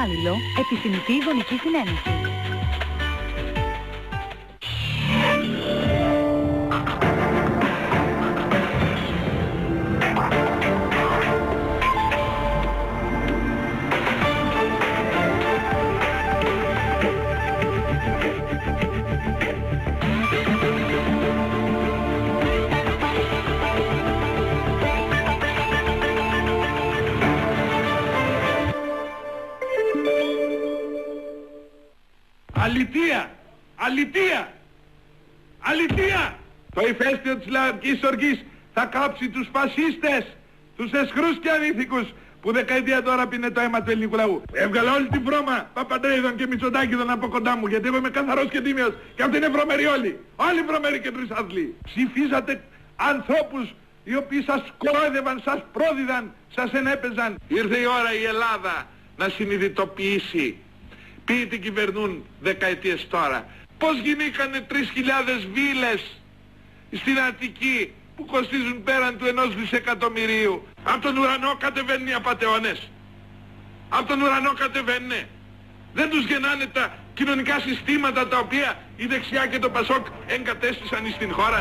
κατάλληλο, επιθυμητή γονική συνένεση. Αλητεία! Αλητεία! Αλητεία! Το ηφαίστειο της λαϊκής οργής θα κάψει τους φασίστες, τους εσχρούς και ανήθικους που δεκαετία τώρα πίνε το αίμα του ελληνικού λαού. Έβγαλα όλη την βρώμα Παπαντρέιδων και Μητσοτάκηδων από κοντά μου, γιατί εγώ είμαι καθαρός και τίμιος και αυτοί είναι βρωμεροί όλοι. Όλοι βρωμεροί και τρισάθλοι. Ψηφίζατε ανθρώπους οι οποίοι σας κορόιδευαν, σας πρόδιδαν, σας ενέπαιζαν. Ήρθε η ώρα η Ελλάδα να συνειδητοποιήσει ποιοι την κυβερνούν δεκαετίες τώρα. Πώς γινήκανε 3.000 βίλες στην Αττική που κοστίζουν πέραν του 1 δισεκατομμυρίου. Από τον ουρανό κατεβαίνουν οι απατεώνες. Από τον ουρανό κατεβαίνουνε. Δεν τους γεννάνε τα κοινωνικά συστήματα τα οποία η δεξιά και το Πασόκ εγκατέστησαν στην χώρα.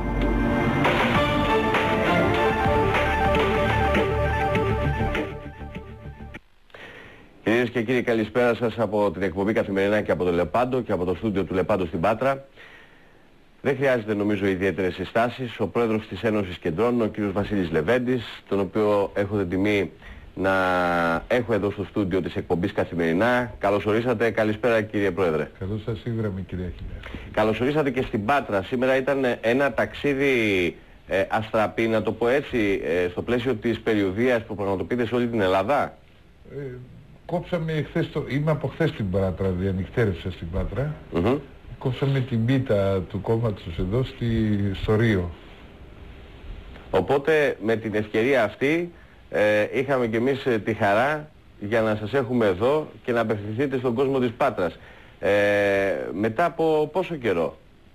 Κυρίες και κύριοι, καλησπέρα σας από την εκπομπή Καθημερινά και από το Λεπάντο και από το στούντιο του Λεπάντο στην Πάτρα. Δεν χρειάζεται νομίζω ιδιαίτερες συστάσεις. Ο πρόεδρος της Ένωσης Κεντρών, ο κύριος Βασίλης Λεβέντης, τον οποίο έχω την τιμή να έχω εδώ στο στούντιο της εκπομπής Καθημερινά. Καλώς ορίσατε. Καλησπέρα κύριε Πρόεδρε. Καλώς σας είδαμε κύριε Αχιλέα. Καλώς ορίσατε και στην Πάτρα. Σήμερα ήταν ένα ταξίδι αστραπή, να το πω έτσι, στο πλαίσιο της περιοδίας που πραγματοποιείται σε όλη την Ελλάδα. Κόψαμε χθες είμαι από χθες στην Πάτρα, διανυκτέρευσα στην Πάτρα. Κόψαμε την πίτα του κόμματος εδώ στο Ρίο. Οπότε με την ευκαιρία αυτή είχαμε κι εμείς τη χαρά για να σας έχουμε εδώ και να απευθυνθείτε στον κόσμο της Πάτρας. Μετά από πόσο καιρό?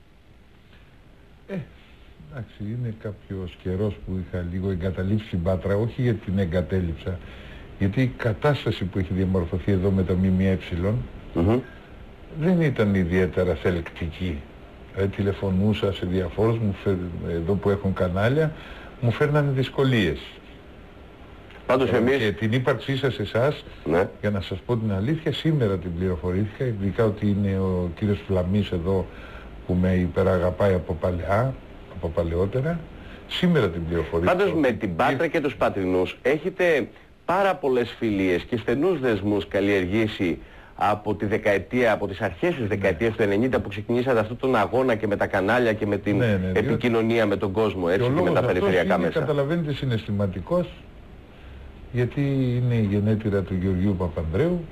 Εντάξει, είναι κάποιος καιρός που είχα λίγο εγκαταλείψει την Πάτρα, όχι γιατί την εγκατέλειψα, γιατί η κατάσταση που έχει διαμορφωθεί εδώ με το ΜΜΕ δεν ήταν ιδιαίτερα θελκτική. Τηλεφωνούσα σε διαφόρους εδώ που έχουν κανάλια, μου φέρνανε δυσκολίες. Πάντως εμείς... Και την ύπαρξή σας εσάς, ναι, για να σας πω την αλήθεια, σήμερα την πληροφορήθηκα, ειδικά ότι είναι ο κύριος Φλαμής εδώ που με υπεραγαπάει από παλαιότερα. Σήμερα την πληροφορήθηκα. Πάντως με την Πάτρα και τους Πατρινούς έχετε πάρα πολλές φιλίες και στενούς δεσμούς καλλιεργήσει από τη δεκαετία, από τις αρχές της δεκαετίας του 90 που ξεκινήσατε αυτόν τον αγώνα και με τα κανάλια και με την επικοινωνία με τον κόσμο, έτσι, και με τα περιφερειακά μέσα. Καταλαβαίνετε, συναισθηματικός, γιατί είναι η γενέτειρα του Γεωργίου Παπανδρέου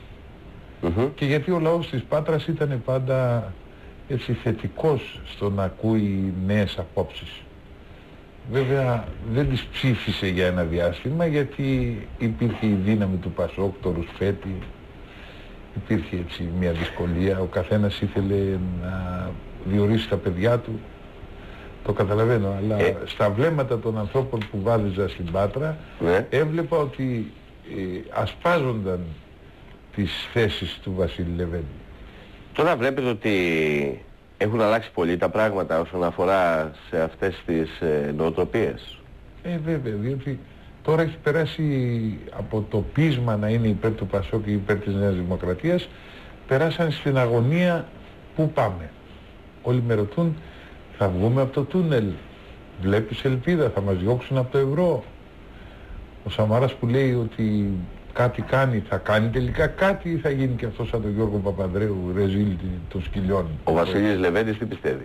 και γιατί ο λαός της Πάτρας ήταν πάντα έτσι θετικός στο να ακούει νέες απόψεις. Βέβαια δεν τις ψήφισε για ένα διάστημα, γιατί υπήρχε η δύναμη του Πασόκ, το Ρουσφέτη, υπήρχε έτσι μια δυσκολία, ο καθένας ήθελε να διορίσει τα παιδιά του, το καταλαβαίνω, αλλά στα βλέμματα των ανθρώπων που βάδιζα στην Πάτρα έβλεπα ότι ασπάζονταν τις θέσεις του Βασίλη Λεβέντη. Τώρα βλέπετε ότι έχουν αλλάξει πολύ τα πράγματα όσον αφορά σε αυτές τις νοοτροπίες. Βέβαια, διότι τώρα έχει περάσει από το πείσμα να είναι υπέρ του Πασόκ και υπέρ της Νέας Δημοκρατίας, περάσαν στην αγωνία πού πάμε. Όλοι με ρωτούν, θα βγούμε από το τούνελ, βλέπεις ελπίδα, θα μας διώξουν από το ευρώ. Ο Σαμαράς που λέει ότι κάτι κάνει, θα κάνει τελικά κάτι ή θα γίνει και αυτό σαν τον Γιώργο Παπανδρέου, ρεζίλ των σκυλιών. Ο Βασίλης Λεβέντης τι πιστεύει?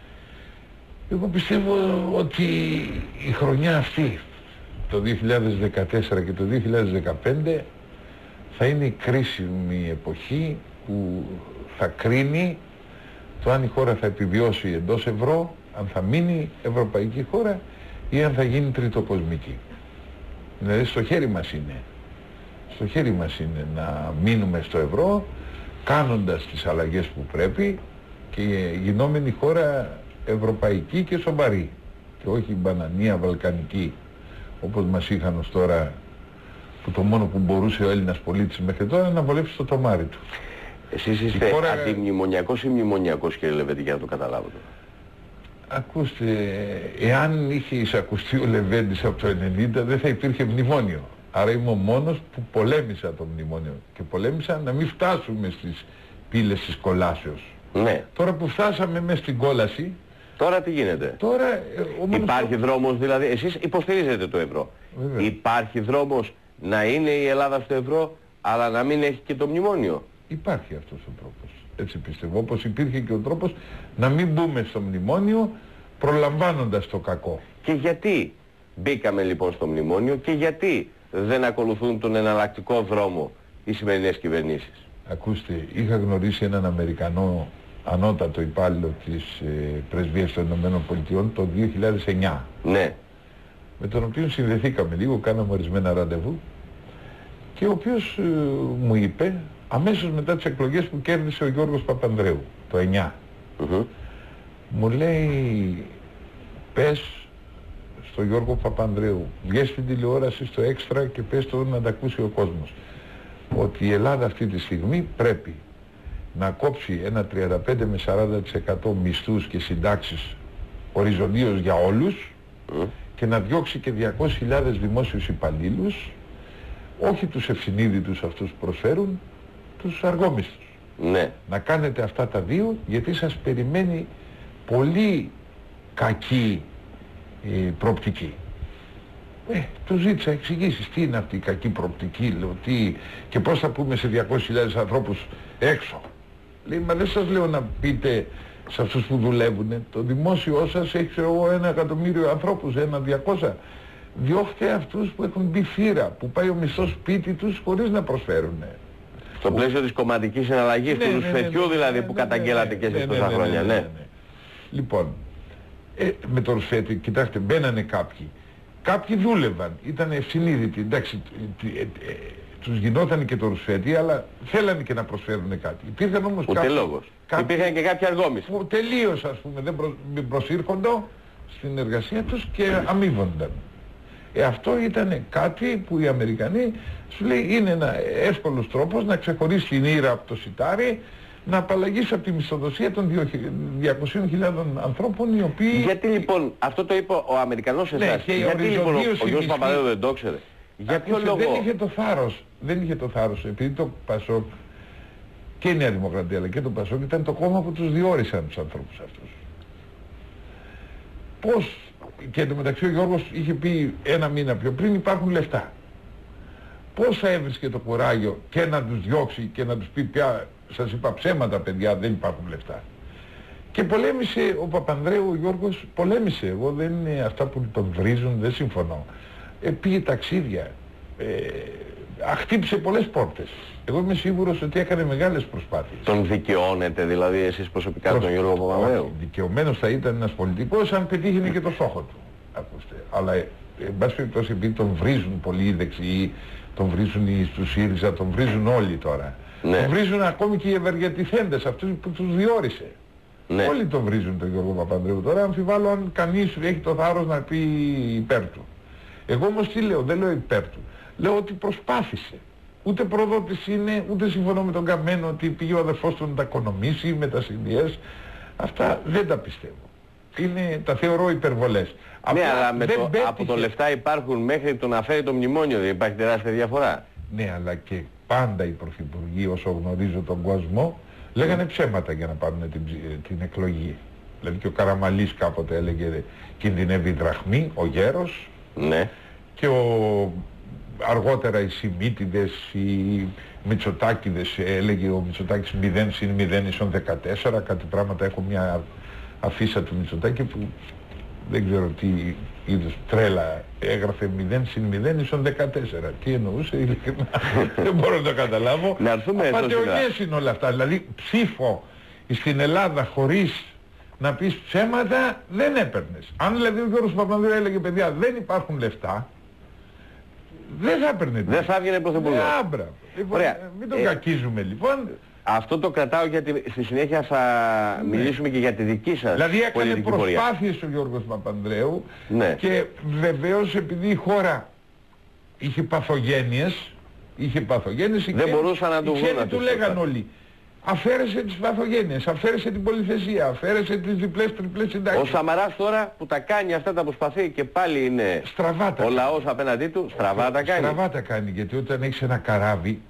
Εγώ πιστεύω ότι η χρονιά αυτή, το 2014 και το 2015, θα είναι η κρίσιμη εποχή που θα κρίνει το αν η χώρα θα επιβιώσει εντός ευρώ, αν θα μείνει ευρωπαϊκή χώρα ή αν θα γίνει τριτοκοσμική. Δηλαδή στο χέρι μας είναι. Στο χέρι μας είναι να μείνουμε στο ευρώ, κάνοντας τις αλλαγές που πρέπει και γινόμενη χώρα ευρωπαϊκή και σοβαρή και όχι μπανανία βαλκανική όπως μας είχαν ως τώρα, που το μόνο που μπορούσε ο Έλληνας πολίτης μέχρι τώρα να βολέψει το τομάρι του. Εσείς είστε αντιμνημονιακός ή μνημονιακός, κύριε Λεβέντη, για να το καταλάβω τώρα? Ακούστε, εάν είχε εισακουστεί ο Λεβέντης από το 90 δεν θα υπήρχε μνημόνιο. Άρα είμαι ο μόνος που πολέμησα το μνημόνιο. Και πολέμησα να μην φτάσουμε στις πύλες της κολάσεως. Ναι. Τώρα που φτάσαμε μέσα στην κόλαση... Τώρα τι γίνεται? Τώρα, υπάρχει δρόμος, δηλαδή, εσείς υποστηρίζετε το ευρώ. Βέβαια. Υπάρχει δρόμος να είναι η Ελλάδα στο ευρώ, αλλά να μην έχει και το μνημόνιο? Υπάρχει αυτός ο τρόπος. Έτσι πιστεύω. Όπως υπήρχε και ο τρόπος να μην μπούμε στο μνημόνιο προλαμβάνοντας το κακό. Και γιατί μπήκαμε λοιπόν στο μνημόνιο και γιατί δεν ακολουθούν τον εναλλακτικό δρόμο οι σημερινές κυβερνήσεις? Ακούστε, είχα γνωρίσει έναν Αμερικανό ανώτατο υπάλληλο της Πρεσβείας των Ηνωμένων Πολιτειών το 2009. Ναι. Με τον οποίο συνδεθήκαμε λίγο, κάναμε ορισμένα ραντεβού και ο οποίος μου είπε αμέσως μετά τις εκλογές που κέρδισε ο Γιώργος Παπανδρέου το 9. Μου λέει, πες στο Γιώργο Παπανδρέου, βγες στην τηλεόραση στο Έξτρα και πες το να τα ακούσει ο κόσμος, ότι η Ελλάδα αυτή τη στιγμή πρέπει να κόψει ένα 35 με 40% μισθούς και συντάξεις οριζοντίως για όλους και να διώξει και 200.000 δημόσιους υπαλλήλους, όχι τους ευσυνείδητους αυτούς που προσφέρουν, τους αργόμισθους. Ναι. Να κάνετε αυτά τα δύο, γιατί σας περιμένει πολύ κακή προοπτική. Του ζήτησα εξηγήσεις τι είναι αυτή η κακή προοπτική, λέω, και πώς θα πούμε σε 200.000 ανθρώπους έξω. Λέει, μα δεν σας λέω να πείτε σε αυτούς που δουλεύουνε, το δημόσιο σας έχει 1 εκατομμύριο ανθρώπους, 1.200. Διώχτε αυτούς που έχουν μπει θύρα, που πάει ο μισθός σπίτι τους χωρίς να προσφέρουν. Στο πλαίσιο της κομματικής συναλλαγής, του ρουσφετιού δηλαδή που καταγγέλατε και εσείς τόσα χρόνια, ναι. Λοιπόν, με το ρουσφέτι, κοιτάξτε, μπαίνανε κάποιοι. Κάποιοι δούλευαν, ήταν ευσυνείδητοι, εντάξει, τους γινόταν και το ρουσφέτι, αλλά θέλανε και να προσφέρουν κάτι. Υπήρχαν όμως υπήρχαν και κάποιοι αργόμιστοι που τελείως, ας πούμε, δεν προσήρχονταν στην εργασία τους και αμείβονταν. Αυτό ήταν κάτι που οι Αμερικανοί σου λέει είναι ένα εύκολος τρόπος να ξεχωρίσει την ήρα από το σιτάρι, να απαλλαγείς από τη μισθοδοσία των 200.000 ανθρώπων οι οποίοι... Γιατί λοιπόν, αυτό το είπε ο Αμερικανός σε εσάς, γιατί λοιπόν ο Γιώργος Παπανδρέου δεν το ξέρε? Για ποιο λόγο? Δεν είχε το θάρρος, επειδή το ΠΑΣΟΚ και η Νέα Δημοκρατία αλλά και το ΠΑΣΟΚ ήταν το κόμμα που τους διόρισαν τους ανθρώπους αυτούς. Πώς, και εντωμεταξύ ο Γιώργος είχε πει 1 μήνα πιο πριν, υπάρχουν λεφτά. Πώς θα έβρισκε το κουράγιο και να τους διώξει και να τους πει πια, σας είπα ψέματα παιδιά, δεν υπάρχουν λεφτά. Και πολέμησε ο Παπανδρέου, ο Γιώργος πολέμησε. Εγώ δεν είναι αυτά που τον βρίζουν, δεν συμφωνώ. Πήγε ταξίδια, χτύπησε πολλές πόρτες. Εγώ είμαι σίγουρος ότι έκανε μεγάλες προσπάθειες. Τον δικαιώνετε δηλαδή εσείς προσωπικά τον Γιώργο Παπανδρέου? Δικαιωμένος θα ήταν ένας πολιτικός αν πετύχαινε και το στόχο του. Ακούστε. Αλλά εν πάση περιπτώσει επειδή τον βρίζουν πολλοί οι δεξιοί, τον βρίζουν στους ΣΥΡΙΖΑ, τον βρίζουν όλοι τώρα. Ναι. Τον βρίζουν ακόμη και οι ευεργετηθέντες, αυτούς που τους διόρισε. Ναι. Όλοι τον βρίζουν τον Γιώργο Παπανδρέου. Τώρα αμφιβάλλω αν κανείς έχει το θάρρος να πει υπέρ του. Εγώ όμως τι λέω, δεν λέω υπέρ του. Λέω ότι προσπάθησε. Ούτε προδότης είναι, ούτε συμφωνώ με τον Καμένο ότι πήγε ο αδερφός του να τα οικονομήσει με τα συνδυές. Αυτά δεν τα πιστεύω. Τα θεωρώ υπερβολές. Ναι, αλλά από το λεφτά υπάρχουν μέχρι το να φέρει το μνημόνιο, δεν υπάρχει τεράστια διαφορά. Ναι, αλλά και πάντα οι πρωθυπουργοί, όσο γνωρίζω τον κόσμο, λέγανε ψέματα για να πάρουν την εκλογή. Δηλαδή και ο Καραμαλής κάποτε έλεγε κινδυνεύει η δραχμή, ο γέρος. Ναι. Και αργότερα οι Σιμίτιδες, οι Μητσοτάκηδες, έλεγε ο Μητσοτάκης 0 συν 0 ίσον 14, κάτι πράγματα. Έχω μια αφίσα του Μητσοτάκη που δεν ξέρω τι είδους τρέλα έγραφε 0 συν 0 ίσον 14. Τι εννοούσε, ειλικρινά δεν μπορώ να το καταλάβω. Απατεωνιές είναι όλα αυτά. Δηλαδή ψήφο στην Ελλάδα χωρίς να πεις ψέματα δεν έπαιρνες. Αν δηλαδή ο Γιώργος Παπανδρέου έλεγε παιδιά δεν υπάρχουν λεφτά, δεν θα έπαιρνε. Δεν θα έβγαινε πρωθυπουργός. Μην τον κακίζουμε λοιπόν. Αυτό το κρατάω γιατί στη συνέχεια θα μιλήσουμε και για τη δική σας δηλαδή πολιτική έκανε προσπάθειες ο Γιώργος Παπανδρέου και βεβαίως επειδή η χώρα είχε παθογένειες. Δεν μπορούσαν να του βγουν. Οι του λέγαν όλοι. Αφαίρεσε τις παθογένειες, αφαίρεσε την πολυθεσία, αφαίρεσε τις διπλές τριπλές συντάξεις. Ο Σαμαράς τώρα που τα κάνει αυτά τα προσπαθεί και πάλι είναι στραβάτα. Ο λαός απέναντί του στραβάτα κάνει. Στραβάτα κάνει, γιατί όταν έχεις ένα καράβι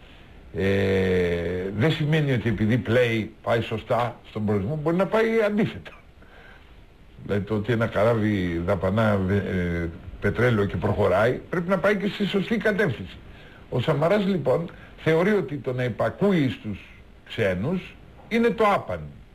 δεν σημαίνει ότι επειδή πάει σωστά στον προορισμό, μπορεί να πάει αντίθετα. Δηλαδή το ότι ένα καράβι δαπανά πετρέλαιο και προχωράει, πρέπει να πάει και στη σωστή κατεύθυνση. Ο Σαμαράς λοιπόν θεωρεί ότι το να υπακούει στους ξένους είναι το άπαν.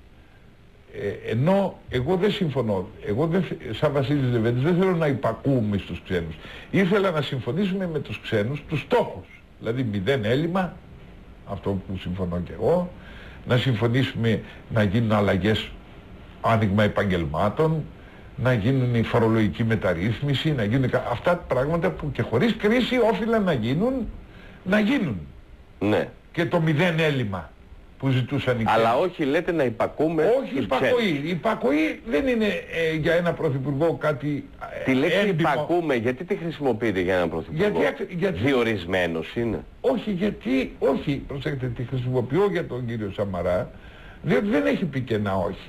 Ενώ εγώ δεν συμφωνώ. Εγώ σαν Βασίλης Λεβέντης δεν θέλω να υπακούμε στους ξένους. Ήθελα να συμφωνήσουμε με τους ξένους τους στόχους. Δηλαδή 0 έλλειμμα, αυτό που συμφωνώ και εγώ, να συμφωνήσουμε να γίνουν αλλαγές, άνοιγμα επαγγελμάτων, να γίνουν η φορολογική μεταρρύθμιση, να γίνουν αυτά τα πράγματα που και χωρίς κρίση όφυλαν να γίνουν. Ναι. Και το 0 έλλειμμα που ζητούσαν οι ξένοι. Αλλά όχι λέτε να υπακούμε. Όχι υπακοή. Η υπακοή δεν είναι για ένα πρωθυπουργό κάτι τη λέξη υπακούμε, γιατί τη χρησιμοποιείτε για έναν πρωθυπουργό? Γιατί διορισμένος είναι. Όχι, προσέξτε, τη χρησιμοποιώ για τον κύριο Σαμαρά, διότι δεν έχει πει και ένα όχι.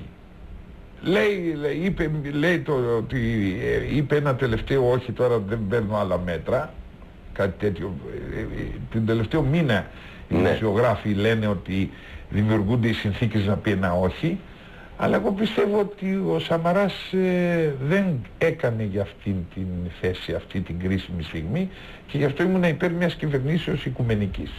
Είπε ένα τελευταίο όχι, τώρα δεν παίρνω άλλα μέτρα, κάτι τέτοιο. Την τελευταίο μήνα οι δημοσιογράφοι λένε ότι δημιουργούνται οι συνθήκες να πει ένα όχι, αλλά εγώ πιστεύω ότι ο Σαμαράς δεν έκανε για αυτήν την θέση, αυτή την κρίσιμη στιγμή, και γι' αυτό ήμουν υπέρ μιας κυβερνήσεως οικουμενικής.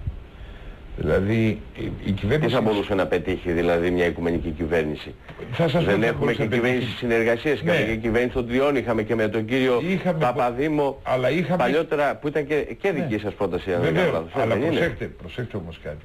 Δηλαδή η κυβέρνηση... Τι θα μπορούσε να πετύχει δηλαδή μια οικουμενική κυβέρνηση? Δεν έχουμε και κυβέρνηση συνεργασίας, είχαμε και κυβέρνηση των τριών, είχαμε και με τον κύριο Παπαδήμο παλιότερα, που ήταν και δική σας πρόταση. Αλλά προσέξτε όμως κάτι.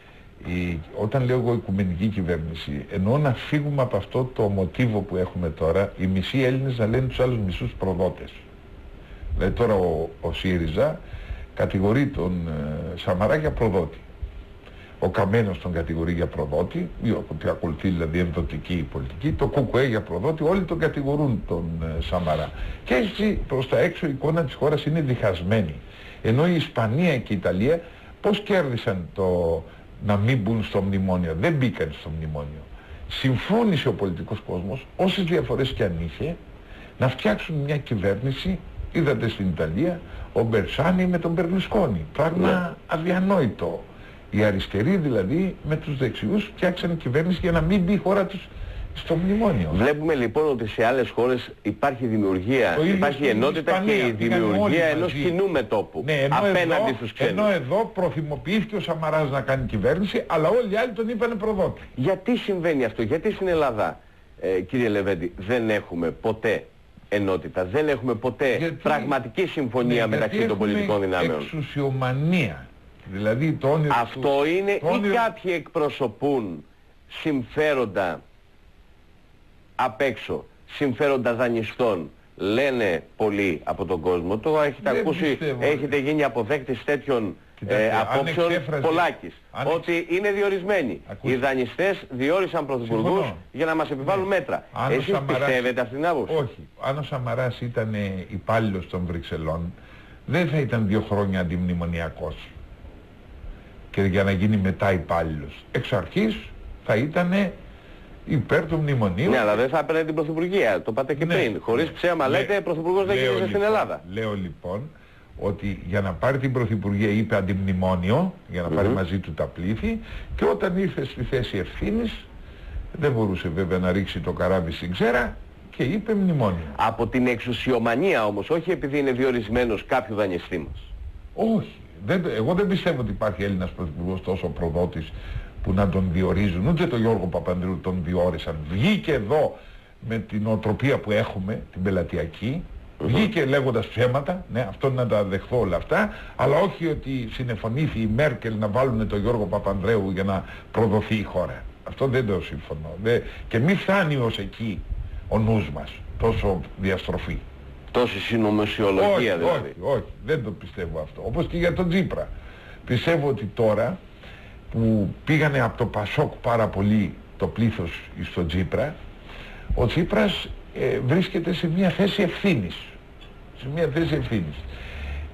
Όταν λέω εγώ οικουμενική κυβέρνηση, εννοώ να φύγουμε από αυτό το μοτίβο που έχουμε τώρα, οι μισοί Έλληνες να λένε τους άλλους μισούς προδότες. Δηλαδή τώρα ο ΣΥΡΙΖΑ κατηγορεί τον Σαμαρά για προδότη. Ο Καμένος τον κατηγορεί για προδότη, ότι ακολουθεί δηλαδή ενδοτική πολιτική, το ΚΚΕ για προδότη, όλοι τον κατηγορούν τον Σαμαρά. Και έτσι προς τα έξω η εικόνα της χώρας είναι διχασμένη. Ενώ η Ισπανία και η Ιταλία πώς κέρδισαν το να μην μπουν στο μνημόνιο? Δεν μπήκαν στο μνημόνιο. Συμφώνησε ο πολιτικός κόσμος, όσες διαφορές και αν είχε, να φτιάξουν μια κυβέρνηση. Είδατε στην Ιταλία ο Μπερσάνι με τον Μπερλουσκόνι. Πράγμα αδιανόητο. Οι αριστεροί δηλαδή με τους δεξιούς φτιάξαν κυβέρνηση για να μην μπει η χώρα τους στο μνημόνιο. Βλέπουμε λοιπόν ότι σε άλλες χώρες υπάρχει δημιουργία, υπάρχει ενότητα και η δημιουργία ενός κοινού μετώπου απέναντι στους ξένους. Ενώ εδώ προθυμοποιήθηκε ο Σαμαράς να κάνει κυβέρνηση, αλλά όλοι οι άλλοι τον είπανε προδότη. Γιατί συμβαίνει αυτό? Γιατί στην Ελλάδα, κύριε Λεβέντη, δεν έχουμε ποτέ ενότητα, δεν έχουμε ποτέ πραγματική συμφωνία μεταξύ των πολιτικών δυνάμεων? Εξουσιομανία. Δηλαδή το όνειρο αυτό είναι ή κάποιοι εκπροσωπούν συμφέροντα απ' έξω, συμφέροντα δανειστών, λένε πολλοί από τον κόσμο. Το έχετε ακούσει, έχετε γίνει αποδέκτης τέτοιων απόψεων Πολάκης, ότι είναι διορισμένοι. Οι δανειστές διόρισαν πρωθυπουργούς για να μας επιβάλλουν μέτρα. Εσείς πιστεύετε αυτήν την άποψη? Όχι. Αν ο Σαμαράς ήταν υπάλληλος των Βρυξελών, δεν θα ήταν 2 χρόνια αντιμνημονιακός και για να γίνει μετά υπάλληλος. Εξ αρχής θα ήταν υπέρ του μνημονίου. Ναι, αλλά δεν θα έπαιρνε την πρωθυπουργία. Το πάτε και πριν. Χωρίς ψέμα λέτε, πρωθυπουργός δεν γίνεται στην Ελλάδα. Λέω λοιπόν ότι για να πάρει την πρωθυπουργία είπε αντιμνημόνιο, για να πάρει μαζί του τα πλήθη, και όταν ήρθε στη θέση ευθύνης δεν μπορούσε βέβαια να ρίξει το καράβι στην ξέρα και είπε μνημόνιο. Από την εξουσιομανία όμως, όχι επειδή είναι διορισμένος κάποιου δανειστή μας. Όχι. Εγώ δεν πιστεύω ότι υπάρχει Έλληνας πρωθυπουργός τόσο προδότης που να τον διορίζουν. Ούτε τον Γιώργο Παπανδρέου τον διόρισαν. Βγήκε εδώ με την οτροπία που έχουμε, την πελατειακή, βγήκε λέγοντας ψέματα, ναι, αυτό να τα δεχθώ όλα αυτά, αλλά όχι ότι συνεφωνήθη η Μέρκελ να βάλουν τον Γιώργο Παπανδρέου για να προδοθεί η χώρα. Αυτό δεν το συμφωνώ. Και μη φτάνει ως εκεί ο νους μας, τόσο διαστροφή. Τόση συνωμοσιολογία δηλαδή. Όχι, δεν το πιστεύω αυτό. Όπως και για τον Τσίπρα. Πιστεύω ότι τώρα που πήγανε από το Πασόκ πάρα πολύ το πλήθος στο Τσίπρα, ο Τσίπρας βρίσκεται σε μια θέση ευθύνης. Σε μια θέση ευθύνης.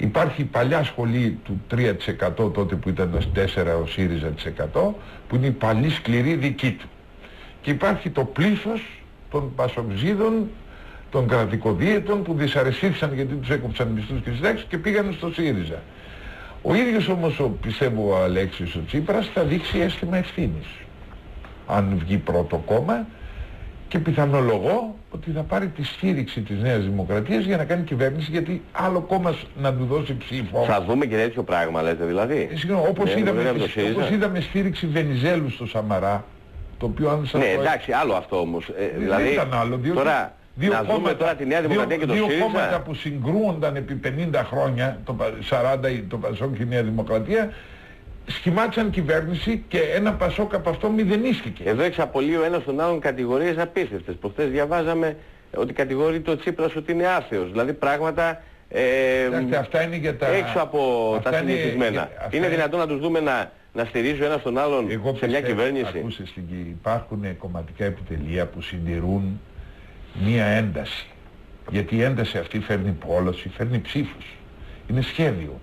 Υπάρχει η παλιά σχολή του 3% τότε που ήταν το 4% ο ΣΥΡΙΖΑ%, που είναι η παλή σκληρή δική του. Και υπάρχει το πλήθος των πασοξίδων, των κρατικοδίαιτων που δυσαρεστήθησαν γιατί τους έκοψαν μισθούς και συντάξεις και πήγαν στο ΣΥΡΙΖΑ. Ο ίδιος όμως, πιστεύω, ο Αλέξης ο Τσίπρας θα δείξει αίσθημα ευθύνης αν βγει πρώτο κόμμα, και πιθανολογώ ότι θα πάρει τη στήριξη της Νέας Δημοκρατίας για να κάνει κυβέρνηση, γιατί άλλο κόμμα να του δώσει ψήφο. Θα δούμε και τέτοιο πράγμα, λέτε δηλαδή. Συγγνώμη, όπως είδαμε στήριξη Βενιζέλου στο Σαμαρά, το οποίο αν σας ναι, εντάξει, άλλο αυτό όμως. Δηλαδή, δεν ήταν άλλο, διότι τώρα, να δούμε τώρα τη Νέα Δημοκρατία και το ΣΥΡΙΖΑ. Δύο κόμματα που συγκρούονταν επί 50 χρόνια, το 40 το ΠΑΣΟΚ και η Νέα Δημοκρατία, σχημάτισαν κυβέρνηση και ένα Πασόκ από αυτό μηδενίστηκε. Εδώ εξαπολύει ο ένας τον άλλον κατηγορίες απίστευτες. Προχθές διαβάζαμε ότι κατηγορεί το Τσίπρας ότι είναι άθεος. Δηλαδή πράγματα αυτά είναι για τα... έξω από τα συνηθισμένα. Είναι δυνατόν να τους δούμε να στηρίζουν ένας τον άλλον σε μια κυβέρνηση? Ακούσε, υπάρχουν κομματικά επιτελεία που συντηρούν μία ένταση. Γιατί η ένταση αυτή φέρνει πόλωση, φέρνει ψήφους. Είναι σχέδιο.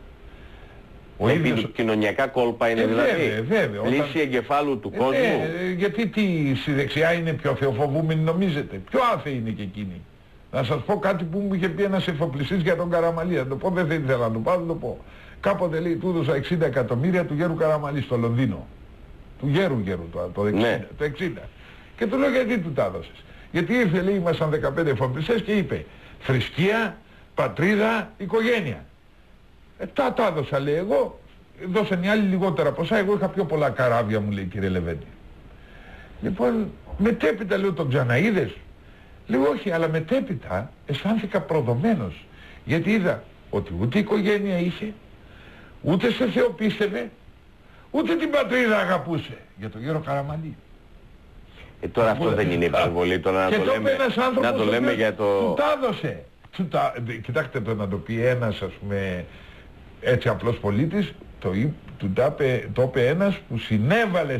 Κοινωνιακά κόλπα είναι βέβαια, λύση εγκεφάλου του κόσμου. Γιατί στη δεξιά είναι πιο θεοφοβούμενοι νομίζετε? Πιο άθεοι είναι και εκείνοι. Να σας πω κάτι που μου είχε πει ένας εφοπλιστής για τον Καραμαλή. Να το πω, δεν ήθελα να το πω, το πω. Κάποτε λέει του έδωσα 60 εκατομμύρια του Γέρου Καραμαλή στο Λονδίνο. Του Γέρου το 60. Και του λέω, γιατί του τα έδωσες? Γιατί ήρθε, λέει, ήμασταν 15 εφοπλιστές και είπε θρησκεία, πατρίδα, οικογένεια. Τα έδωσα, λέει, εγώ, δώσαν οι άλλοι λιγότερα ποσά, εγώ είχα πιο πολλά καράβια, μου λέει, κύριε Λεβέντη. Λοιπόν, μετέπειτα, λέω, τον ξαναείδες? Λέω, όχι, αλλά μετέπειτα αισθάνθηκα προδομένος, γιατί είδα ότι ούτε οικογένεια είχε, ούτε σε Θεό πίστευε, ούτε την πατρίδα αγαπούσε. Για τον Γέρο Καραμαλή. Τώρα αυτό δεν είναι υπερβολή, τώρα να το λέμε για το... Του τα έδωσε. Κοιτάξτε, το να το πει ένας, ας πούμε, έτσι απλός πολίτης, το είπε ένας που συνέβαλε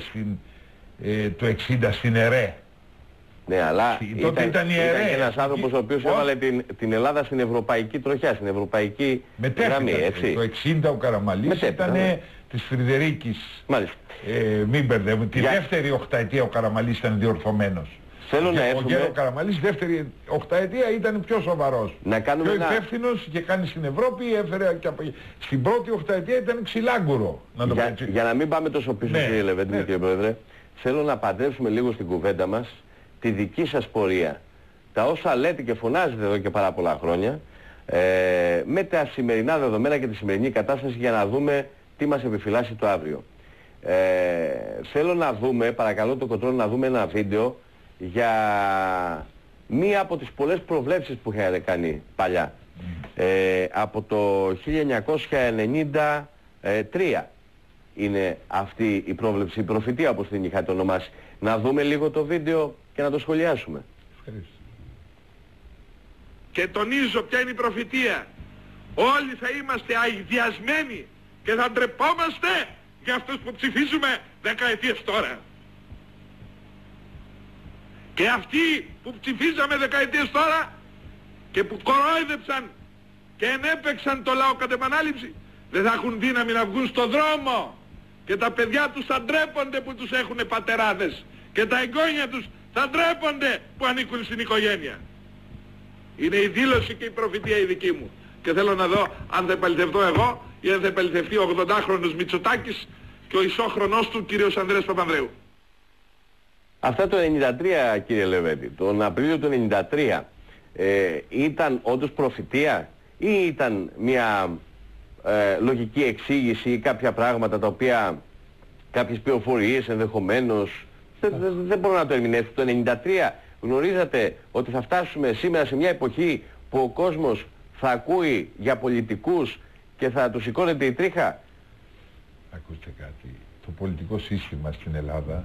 το 60 στην ΕΡΕ. Ναι, αλλά ήταν ένας άνθρωπος ο οποίος έβαλε την Ελλάδα στην ευρωπαϊκή τροχιά, στην ευρωπαϊκή γραμμή, έτσι. Το 60 ο Καραμαλής ήταν της Φρυδερίκης. Μάλιστα. Μην μπερδεύουμε. Τη δεύτερη οχταετία ο Καραμαλής ήταν διορθωμένος. Ο Γέρο Καραμαλής δεύτερη οχταετία ήταν πιο σοβαρός. Πιο υπεύθυνος, και κάνει στην Ευρώπη, έφερε και από... Στην πρώτη οχταετία ήταν ξυλάγκουρο. Για να μην πάμε τόσο πίσω, κύριε Λεβέντη, κύριε Πρόεδρε, θέλω να παντρέψουμε λίγο στην κουβέντα μας τη δική σας πορεία. Τα όσα λέτε και φωνάζετε εδώ και πάρα πολλά χρόνια, με τα σημερινά δεδομένα και τη σημερινή κατάσταση, για να δούμε τι μας επιφυλάσσει το αύριο. Θέλω να δούμε, παρακαλώ το κοντρόλ, να δούμε ένα βίντεο για μία από τις πολλές προβλέψεις που είχατε κάνει παλιά. Από το 1993 είναι αυτή η πρόβλεψη, η προφητεία όπως την είχατε ονομάσει. Να δούμε λίγο το βίντεο και να το σχολιάσουμε. Ευχαριστώ. Και τονίζω ποια είναι η προφητεία. Όλοι θα είμαστε αηδιασμένοι και θα ντρεπόμαστε για αυτούς που ψηφίζουμε δεκαετίες τώρα. Και αυτοί που ψηφίζαμε δεκαετίες τώρα και που κορόιδεψαν και ενέπαιξαν το λαό κατ' επανάληψη, δεν θα έχουν δύναμη να βγουν στο δρόμο, και τα παιδιά τους θα ντρέπονται που τους έχουν πατεράδες, και τα εγγόνια τους θα ντρέπονται που ανήκουν στην οικογένεια. Είναι η δήλωση και η προφητεία η δική μου. Και θέλω να δω αν θα επαληθευτώ εγώ ή αν θα επαληθευτεί ο 80χρονος Μητσοτάκης και ο ισόχρονός του κύριος Ανδρέας Παπανδρέου. Αυτά το 93, κύριε Λεβέντη, τον Απρίλιο του 93, ήταν όντως προφητεία ή ήταν μια λογική εξήγηση ή κάποια πράγματα τα οποία, κάποιες πληροφορίες ενδεχομένως, δεν μπορώ να το ερμηνεύσω. Το 93 γνωρίζατε ότι θα φτάσουμε σήμερα σε μια εποχή που ο κόσμος θα ακούει για πολιτικούς και θα τους σηκώνεται η τρίχα? Ακούστε κάτι, το πολιτικό σύστημα στην Ελλάδα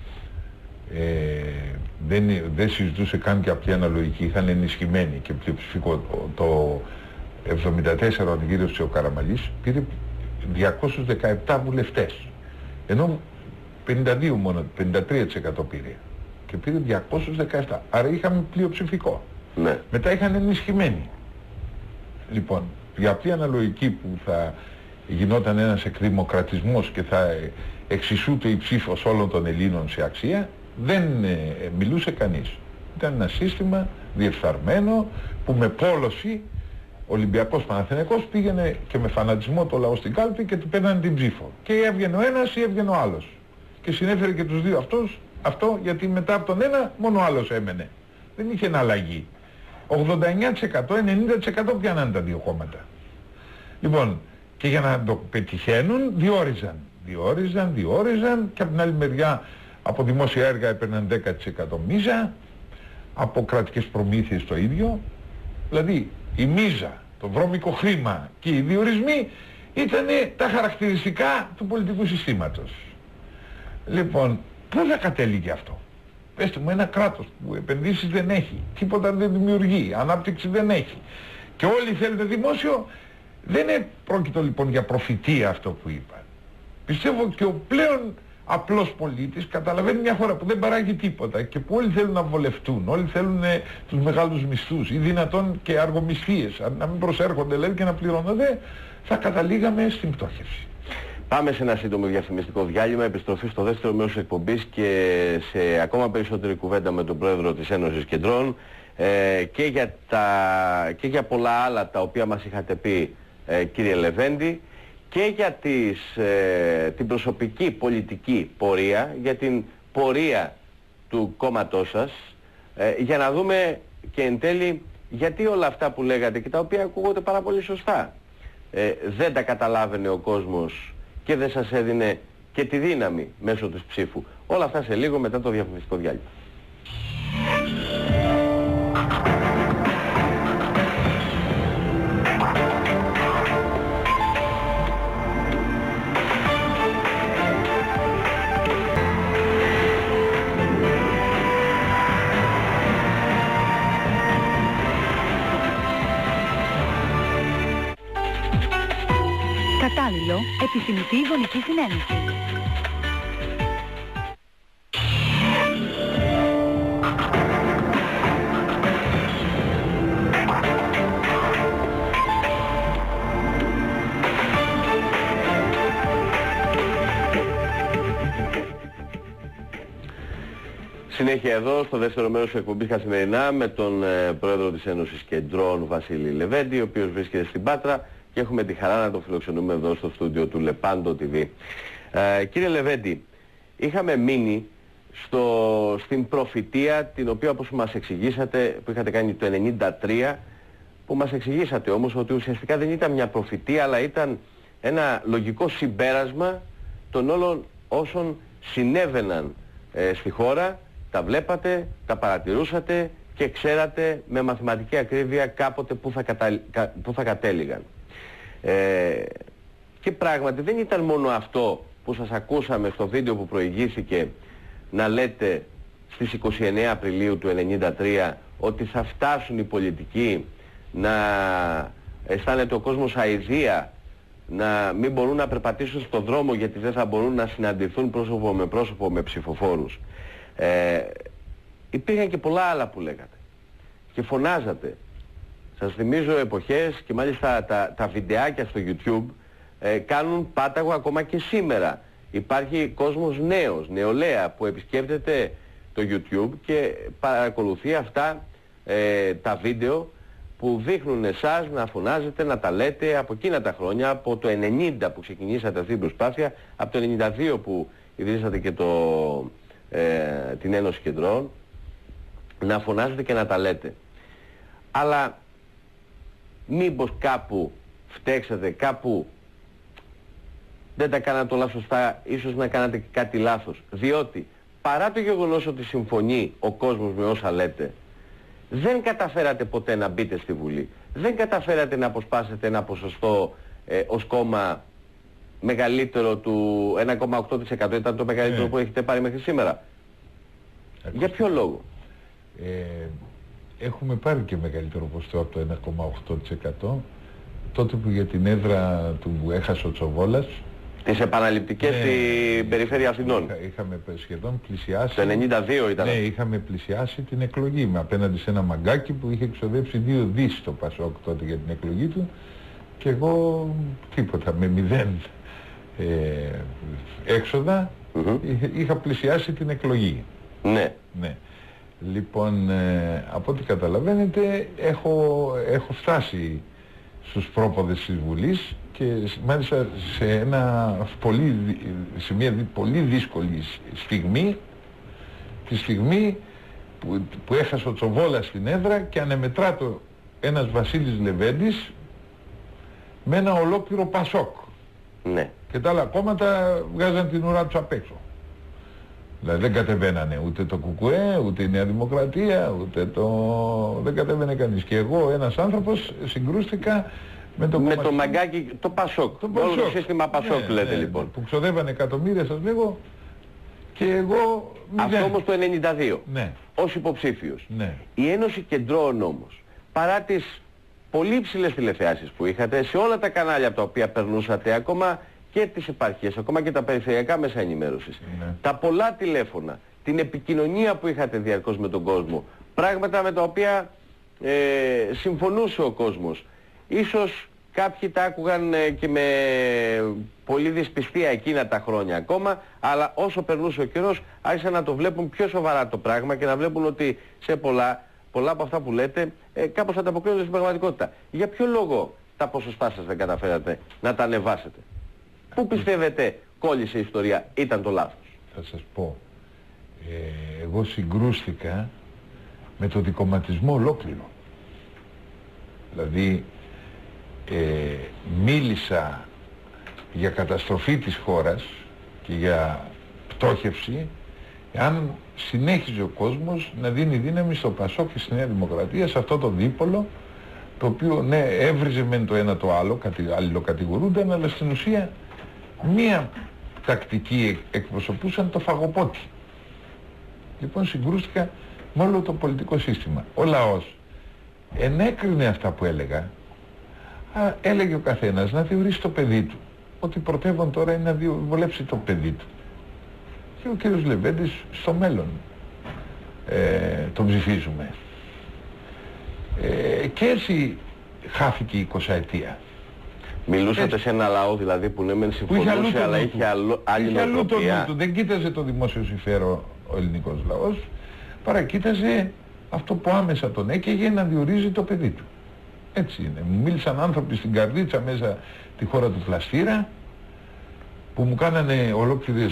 δεν συζητούσε καν και αυτή αναλογική, είχαν ενισχυμένη και πλειοψηφικό. Το 1974 ο κύριος ο Καραμαλής πήρε 217 βουλευτές, ενώ 52 μόνο, 53% πήρε, και πήρε 217, άρα είχαμε πλειοψηφικό. Ναι. Μετά είχαν ενισχυμένη. Λοιπόν, Για αυτή η αναλογική που θα γινόταν ένας εκδημοκρατισμός και θα εξισούται η ψήφος όλων των Ελλήνων σε αξία, δεν μιλούσε κανείς. Ήταν ένα σύστημα διεφθαρμένο που με πόλωση Ολυμπιακός Παναθηναϊκός πήγαινε και με φανατισμό το λαό στην κάλπη και του παίρνανε την ψήφο. Και έβγαινε ο ένας ή έβγαινε ο άλλος. Και συνέφερε και τους δύο αυτό γιατί μετά από τον ένα μόνο ο άλλος έμενε. Δεν είχε αλλαγή. 89%, 90% πιάνανε τα δύο κόμματα. Λοιπόν, και για να το πετυχαίνουν διόριζαν και από την άλλη μεριά από δημόσια έργα έπαιρναν 10% μίζα, από κρατικές προμήθειες το ίδιο. Δηλαδή η μίζα, το βρώμικο χρήμα και οι διορισμοί ήταν τα χαρακτηριστικά του πολιτικού συστήματος. Λοιπόν, πού θα κατέληγε αυτό? Πέστε μου, ένα κράτος που επενδύσεις δεν έχει, τίποτα δεν δημιουργεί, ανάπτυξη δεν έχει και όλοι θέλετε δημόσιο, δεν πρόκειτο λοιπόν για προφητεία αυτό που είπα. Πιστεύω και ο πλέον απλός πολίτης καταλαβαίνει μια χώρα που δεν παράγει τίποτα και που όλοι θέλουν να βολευτούν, όλοι θέλουν τους μεγάλους μισθούς ή δυνατόν και αργομισθίες, να μην προσέρχονται δηλαδή και να πληρώνονται, θα καταλήγαμε στην πτώχευση. Πάμε σε ένα σύντομο διαφημιστικό διάλειμμα, επιστροφή στο δεύτερο μέρος της εκπομπής και σε ακόμα περισσότερη κουβέντα με τον πρόεδρο της Ένωσης Κεντρών και για πολλά άλλα τα οποία μας είχατε πει, κύριε Λεβέντη, και για την προσωπική πολιτική πορεία, για την πορεία του κόμματός σας, για να δούμε και εν τέλει γιατί όλα αυτά που λέγατε και τα οποία ακούγονται πάρα πολύ σωστά δεν τα καταλάβαινε ο κόσμος και δεν σας έδινε και τη δύναμη μέσω του ψήφου. Όλα αυτά σε λίγο μετά το διαφημιστικό διάλειμμα. Κατάλληλο, επιθυμητή γονική συνένεση. Συνέχεια εδώ στο δεύτερο μέρος της εκπομπής καθημερινά με τον πρόεδρο της Ένωσης Κεντρών Βασίλη Λεβέντη, ο οποίος βρίσκεται στην Πάτρα και έχουμε τη χαρά να τον φιλοξενούμε εδώ στο στούντιο του Λεπάντο TV. Κύριε Λεβέντη, είχαμε μείνει στην προφητεία την οποία όπως μας εξηγήσατε, που είχατε κάνει το 1993, που μας εξηγήσατε όμως ότι ουσιαστικά δεν ήταν μια προφητεία αλλά ήταν ένα λογικό συμπέρασμα των όλων όσων συνέβαιναν στη χώρα, τα βλέπατε, τα παρατηρούσατε και ξέρατε με μαθηματική ακρίβεια κάποτε που θα κατέληγαν. Και πράγματι δεν ήταν μόνο αυτό που σας ακούσαμε στο βίντεο που προηγήθηκε να λέτε στις 29 Απριλίου του 1993 ότι θα φτάσουν οι πολιτικοί να αισθάνεται ο κόσμος αηδία, να μην μπορούν να περπατήσουν στον δρόμο γιατί δεν θα μπορούν να συναντηθούν πρόσωπο με ψηφοφόρους. Υπήρχαν και πολλά άλλα που λέγατε και φωνάζατε. Σας θυμίζω εποχές και μάλιστα τα βιντεάκια στο YouTube κάνουν πάταγο ακόμα και σήμερα. Υπάρχει κόσμος νέος, νεολαία που επισκέπτεται το YouTube και παρακολουθεί αυτά τα βίντεο που δείχνουν εσάς να φωνάζετε, να τα λέτε από εκείνα τα χρόνια, από το 90 που ξεκινήσατε αυτή την προσπάθεια, από το 92 που ιδρύσατε και την Ένωση Κεντρών, να φωνάζετε και να τα λέτε. Αλλά μήπως κάπου φταίξατε, κάπου δεν τα κάνατε όλα σωστά, ίσως να κάνατε και κάτι λάθος. Διότι παρά το γεγονός ότι συμφωνεί ο κόσμος με όσα λέτε, δεν καταφέρατε ποτέ να μπείτε στη Βουλή. Δεν καταφέρατε να αποσπάσετε ένα ποσοστό ως κόμμα μεγαλύτερο του 1,8%. Ήταν το μεγαλύτερο που έχετε πάρει μέχρι σήμερα. Για ποιο λόγο? Έχουμε πάρει και μεγαλύτερο ποσοστό από το 1,8%. Τότε που για την έδρα του έχασε ο Τσοβόλας. Τις επαναληπτικές στην περιφέρεια Αθηνών. Είχαμε σχεδόν πλησιάσει. Το 92 ήταν. Ναι, είχαμε πλησιάσει την εκλογή με απέναντι σε ένα μαγκάκι που είχε εξοδέψει 2 δις το Πασόκ τότε για την εκλογή του. και εγώ τίποτα, με 0 έξοδα είχα πλησιάσει την εκλογή. Ναι. Ναι. Λοιπόν, από ό,τι καταλαβαίνετε έχω φτάσει στους πρόποδες της Βουλής και μάλιστα σε μια πολύ δύσκολη στιγμή, τη στιγμή που έχασε ο Τσοβόλας στην έδρα και ανεμετράτο ένας Βασίλης Λεβέντης με ένα ολόκληρο Πασόκ. Ναι. Και τα άλλα κόμματα βγάζαν την ουρά τους απ' έξω. Δηλαδή δεν κατεβαίνανε ούτε το ΚΚΕ, ούτε η Νέα Δημοκρατία, δεν κατεβαίνε κανείς. Και εγώ ένας άνθρωπος συγκρούστηκα με το κόμμα... Με το μαγκάκι, το Πασόκ. Όλο το σύστημα Πασόκ, ναι, λέτε, ναι, λοιπόν. Που ξοδεύανε εκατομμύρια, σας λέγω, και εγώ... Αυτό όμως το 92, ναι, ως υποψήφιος. Ναι. Η Ένωση Κεντρών όμως, παρά τις πολύ υψηλές τηλεθεάσεις που είχατε σε όλα τα κανάλια από τα οποία περνούσατε, ακόμα και τις επαρχίες, ακόμα και τα περιφερειακά μέσα ενημέρωσης, ναι, τα πολλά τηλέφωνα, την επικοινωνία που είχατε διαρκώς με τον κόσμο, πράγματα με τα οποία συμφωνούσε ο κόσμος. Ίσως κάποιοι τα άκουγαν και με πολύ δυσπιστία εκείνα τα χρόνια ακόμα, αλλά όσο περνούσε ο καιρός άρχισαν να το βλέπουν πιο σοβαρά το πράγμα και να βλέπουν ότι σε πολλά από αυτά που λέτε κάπως ανταποκρίνονται στην πραγματικότητα. Για ποιο λόγο τα ποσοστά σας δεν καταφέρατε να τα ανεβάσετε? Πού πιστεύετε κόλλησε η ιστορία, ήταν το λάθος? Θα σας πω, εγώ συγκρούστηκα με το δικομματισμό ολόκληρο. Δηλαδή μίλησα για καταστροφή της χώρας και για πτώχευση αν συνέχιζε ο κόσμος να δίνει δύναμη στο Πασόκ και στη Νέα Δημοκρατία, σε αυτό το δίπολο, το οποίο ναι έβριζε μεν το ένα το άλλο, αλληλοκατηγορούνταν, αλλά στην ουσία μία τακτική εκπροσωπούσαν το φαγοπότη. Λοιπόν συγκρούστηκα με όλο το πολιτικό σύστημα. Ο λαός ενέκρινε αυτά που έλεγα. Έλεγε ο καθένας να διορίσει το παιδί του, ότι πρωτεύον τώρα είναι να βολέψει το παιδί του. Και ο κύριος Λεβέντης στο μέλλον τον ψηφίζουμε. Και έτσι χάθηκε η 20ετία. Μιλούσατε σε ένα λαό δηλαδή που ναι μεν συμφωνούσε, αλλά είχε άλλη νοοτροπία. Δεν κοίταζε το δημόσιο συμφέρον ο ελληνικός λαός, παρά κοίταζε αυτό που άμεσα τον έκαιγε να διορίζει το παιδί του. Έτσι είναι. Μου μίλησαν άνθρωποι στην Καρδίτσα, μέσα τη χώρα του Πλαστήρα, που μου κάνανε ολόκληρες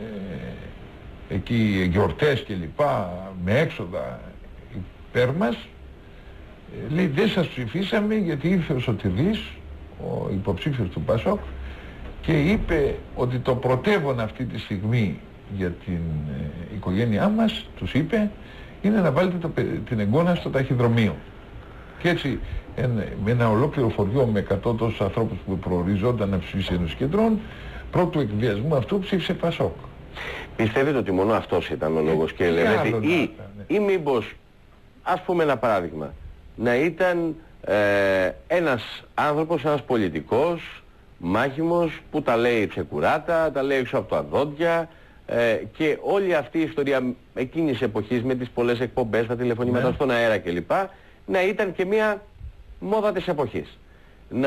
εκεί γιορτές και λοιπά, με έξοδα υπέρ μας. Λέει δεν σας ψηφίσαμε γιατί ήρθε ο Σωτηρής, ο υποψήφιος του Πασόκ, και είπε ότι το πρωτεύον αυτή τη στιγμή για την οικογένειά μας, τους είπε, είναι να βάλετε την εγγόνα στο ταχυδρομείο. Και έτσι με ένα ολόκληρο χωριό με 100 τόσους ανθρώπους που προοριζόταν να ψηφίσει Ένωση Κεντρών, πρώτου εκβιασμού αυτού ψήφισε Πασόκ. Πιστεύετε ότι μόνο αυτός ήταν ο λόγος, και Λεβέντη, ή μήπως, ας πούμε ένα παράδειγμα, να ήταν ένας άνθρωπος, ένας πολιτικός, μάχημος, που τα λέει ξεκουράτα, τα λέει έξω από τα δόντια, και όλη αυτή η ιστορία εκείνης της εποχής με τις πολλές εκπομπές, τα τηλεφωνήματα στον αέρα κλπ, να ήταν και μια μόδα της εποχής. Να